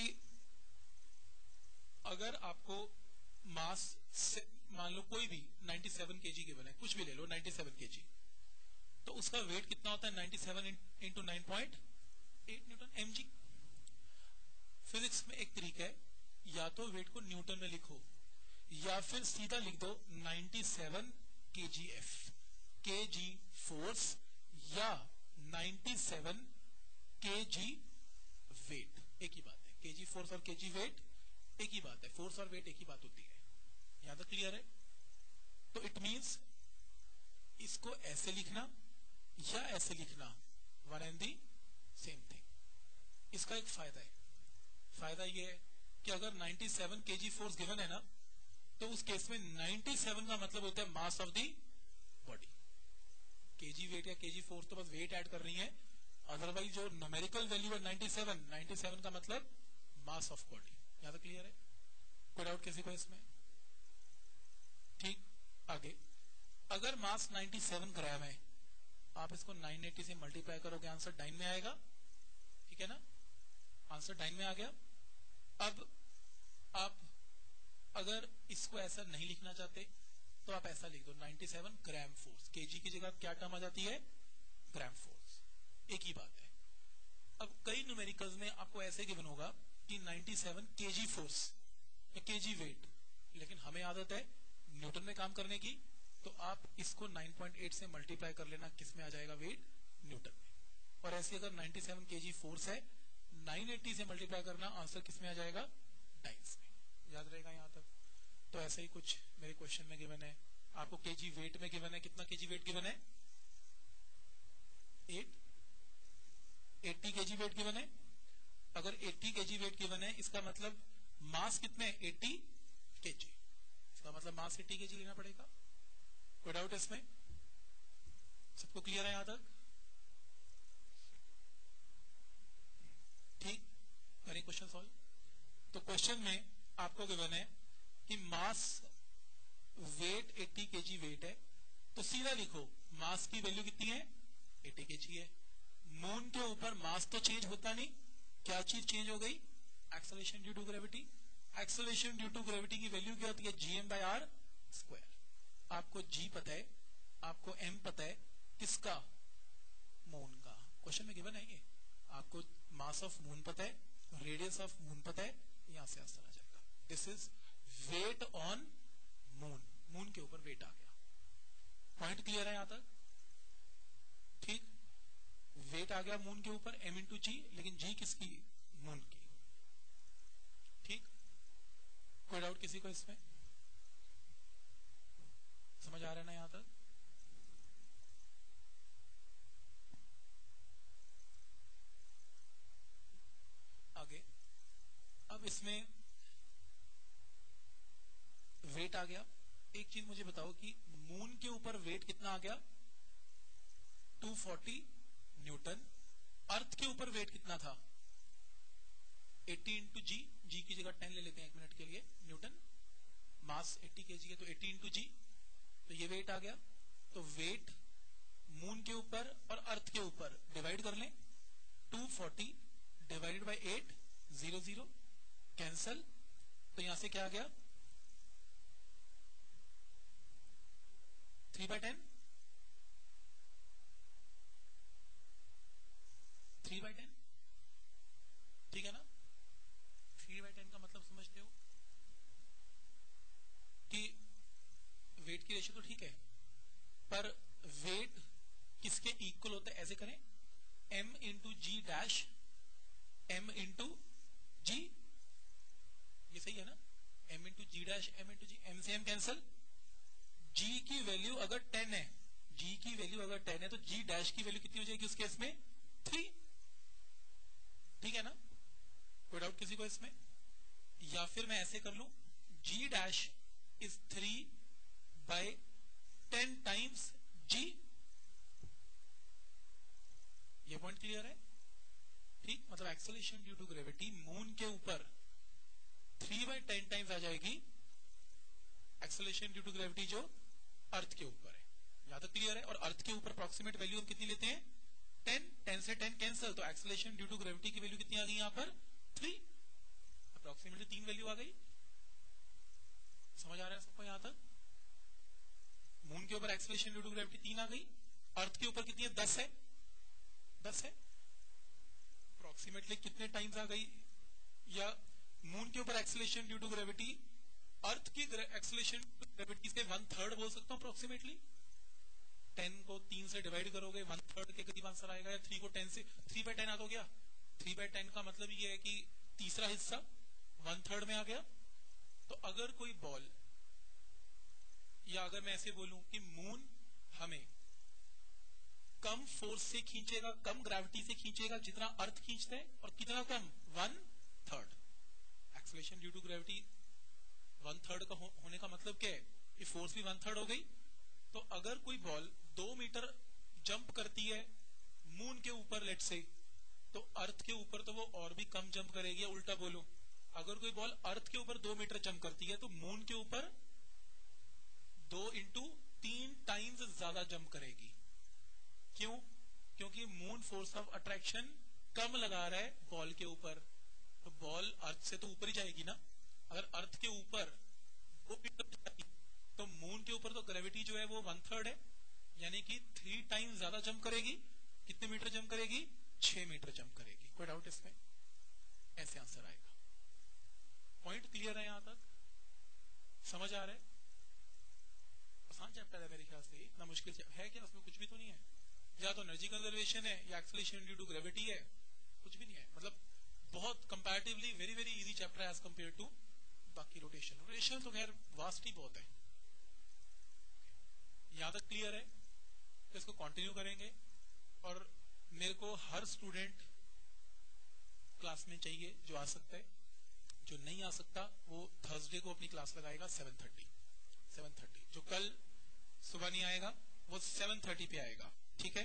अगर आपको मास मान लो कोई भी सत्तानवे केजी गिवन है, कुछ भी ले लो सत्तानवे केजी, तो उसका वेट कितना होता है सत्तानवे into nine point eight newton m g. Physics में एक तरीका है, या तो वेट को न्यूटन में लिखो या फिर सीधा लिख दो सत्तानवे केजीएफ, केजी फोर्स या सत्तानवे केजी वेट, एक ही बात है। केजी फोर्स और केजी वेट एक ही बात है, फोर्स और वेट एक ही बात होती है। यहां तक क्लियर है? तो इट मींस इसको ऐसे लिखना या ऐसे लिखना, one and the same thing. इसका एक फायदा है, फायदा ये है कि अगर सत्तानवे केजी फोर्स गिवन है ना, तो उस केस में सत्तानवे का मतलब होता है mass of the body. KG weight या केजी फोर्स तो बस वेट ऐड कर रही है, अदरवाइज जो न्यूमेरिकल वैल्यू है सत्तानवे, सत्तानवे का मतलब मास ऑफ बॉडी। यहां तक क्लियर है? कोई डाउट किसी को इसमें? ठीक, आगे अगर मास सत्तानवे ग्राम है, आप इसको नौ सौ अस्सी से मल्टीप्लाई करोगे, आंसर डाइन में आएगा। ठीक है ना, आंसर डाइन में आ गया। अब आप अगर इसको ऐसा नहीं लिखना चाहते तो आप ऐसा लिख दो सत्तानवे ग्राम फोर्स, केजी की जगह क्या टर्म आ जाती है, ग्राम फोर्स, एक ही बात है। अब कई न्यूमेरिकल्स में आपको ऐसे गिवन होगा कि सत्तानवे केजी फोर्स या केजी वेट, लेकिन हमें आदत है न्यूटन में काम करने की, तो आप इसको नौ पॉइंट आठ से मल्टीप्लाई कर लेना, किस में आ जाएगा वेट, न्यूटन में। और ऐसे अगर सत्तानवे केजी फोर्स है, नौ सौ अस्सी से मल्टीप्लाई करना, आंसर किस में आ जाएगा, टाइम्स में। याद रहेगा यहां तक? तो ऐसे ही कुछ मेरे क्वेश्चन में गिवन है, आपको केजी वेट में गिवन है, कितना केजी वेट गिवन है, एट अस्सी केजी वेट गिवन है। अगर अस्सी केजी वेट गिवन है, इसका मतलब मास कितने, अस्सी केजी, इसका मतलब मास अस्सी केजी लेना पड़ेगा। कोई डाउट इसमें? सबको क्लियर है यहां तक? ठीक, करें क्वेश्चन सॉल्व। तो क्वेश्चन में आपको गिवन है कि मास वेट अस्सी केजी वेट है, तो सीधा लिखो मास की वैल्यू कितनी है, अस्सी केजी है। मून के ऊपर मास तो चेंज होता नहीं, क्या चीज चेंज हो गई, acceleration due to gravity. Acceleration due to gravity की वैल्यू क्या होती है, जीएम बाय आर स्क्वायर। आपको जी पता है, आपको एम पता है, किसका, मून का। क्वेश्चन में गिवन है ये, आपको मास ऑफ मून पता है, रेडियस ऑफ मून पता है, यहां से आंसर आ जाएगा। This is weight on moon, moon के ऊपर वेट आ गया। पॉइंट क्लियर है यहां तक? ठीक, वेट आ गया मून के ऊपर, एम इंटू जी, लेकिन जी किसकी, मून की। ठीक, कोई डाउट किसी को इसमें? समझ आ रहा है ना यहां तक? आगे अब इसमें वेट आ गया। एक चीज मुझे बताओ कि मून के ऊपर वेट कितना आ गया, दो सौ चालीस न्यूटन। अर्थ के ऊपर वेट कितना था, अस्सी इंटू जी, जी की जगह टेन ले लेते हैं एक मिनट के लिए, न्यूटन। मास अस्सी केजी है तो अस्सी इंटू जी, तो ये वेट आ गया। तो वेट मून के ऊपर और अर्थ के ऊपर डिवाइड कर लें, दो सौ चालीस divided by eight, zero zero cancel, तो यहां से क्या आ गया, three by ten, three by ten, ठीक है ना। थ्री बाय टेन का मतलब समझते हो कि वेट की रेशियो तो ठीक है, पर वेट किसके इक्वल होता है, ऐसे करें, m into g dash m into g, ये सही है ना, m into g dash m into g, m से m कैंसल। g की वैल्यू अगर टेन है, g की वैल्यू अगर टेन है तो g डैश की वैल्यू कितनी हो जाएगी उस केस में, थ्री। ठीक है ना, कोई डाउट किसी को इसमें? या फिर मैं ऐसे कर लूं, g dash is three by ten times g। ये पॉइंट क्लियर है? ठीक, मतलब acceleration due to gravity moon के ऊपर थ्री बाई टेन टाइम्स आ जाएगी एक्सेलरेशन ड्यू टू ग्रेविटी जो अर्थ के ऊपर है। यहां तक क्लियर है? और अर्थ के ऊपर अप्रोक्सीमेट वैल्यू हम कितनी लेते हैं? टेन। टेन से टेन कैंसिल, तो एक्सेलरेशन ड्यू टू ग्रेविटी की वैल्यू कितनी आ गई यहाँ पर? थ्री। अप्रोक्सीमेटली तीन वैल्यू आ गई। समझ आ रहा है सबको यहां तक? मून के ऊपर एक्सेलरेशन ड्यू टू ग्रेविटी तीन आ गई, अर्थ के ऊपर कितनी है? दस है। दस है। अप्रोक्सीमेटली कितने टाइम्स आ गई? या मून के ऊपर acceleration due to gravity earth की एक्सेलरेशन ग्रेविटी से वन थर्ड बोल सकता हूं अप्रोक्सीमेटली। टेन को तीन से डिवाइड करोगे वन थर्ड के करीब आंसर आएगा। या थ्री को टेन से थ्री बाय टेन आ तो गया। थ्री बाय टेन का मतलब ये है कि तीसरा हिस्सा वन थर्ड में आ गया। तो अगर कोई बॉल, या अगर मैं ऐसे बोलूं कि मून हमें कम फोर्स से खींचेगा, कम ग्रेविटी से खींचेगा जितना अर्थ खींचता है, और कितना कम? One third. Acceleration due to gravity one third का हो, होने का मतलब क्या है? कि फोर्स भी वन थर्ड हो गई। तो अगर कोई बॉल दो मीटर जंप करती है मून के ऊपर लेट से, तो अर्थ के ऊपर तो वो और भी कम जंप करेगी। उल्टा बोलो, अगर कोई बॉल अर्थ के ऊपर दो मीटर जंप करती है तो मून के ऊपर दो इंटू तीन टाइम्स ज्यादा जंप करेगी। क्यों? क्योंकि मून फोर्स ऑफ अट्रैक्शन कम लगा रहा है बॉल के ऊपर, तो बॉल अर्थ से तो ऊपर ही जाएगी ना। अगर अर्थ के ऊपर दो मीटर जाएगी तो मून के ऊपर तो ग्रेविटी जो है वो वन थर्ड है, यानी कि थ्री टाइम्स ज्यादा जंप करेगी। कितने मीटर जंप करेगी? छह मीटर जंप करेगी। कोई डाउट इसमें? ऐसे आंसर आएगा। पॉइंट क्लियर है? यहां तक समझ आ रहा है? आसान चैप्टर है मेरे ख्याल से। इतना मुश्किल है क्या? उसमें कुछ भी तो नहीं है। या तो एनर्जी कंजर्वेशन है या एक्सेलरेशन ड्यू टू ग्रेविटी है, कुछ भी नहीं है। मतलब बहुत comparatively very very easy chapter है एज कंपेयर टू बाकी रोटेशन। रोटेशन तो खैर वास्ट ही बहुत है। यहां तक क्लियर है? तो इसको कंटिन्यू करेंगे। और मेरे को हर स्टूडेंट क्लास में चाहिए जो आ सकता है। जो नहीं आ सकता वो थर्सडे को अपनी क्लास लगाएगा सेवन थर्टी। सेवन थर्टी जो कल सुबह नहीं आएगा वो सेवन थर्टी पे आएगा। ठीक है?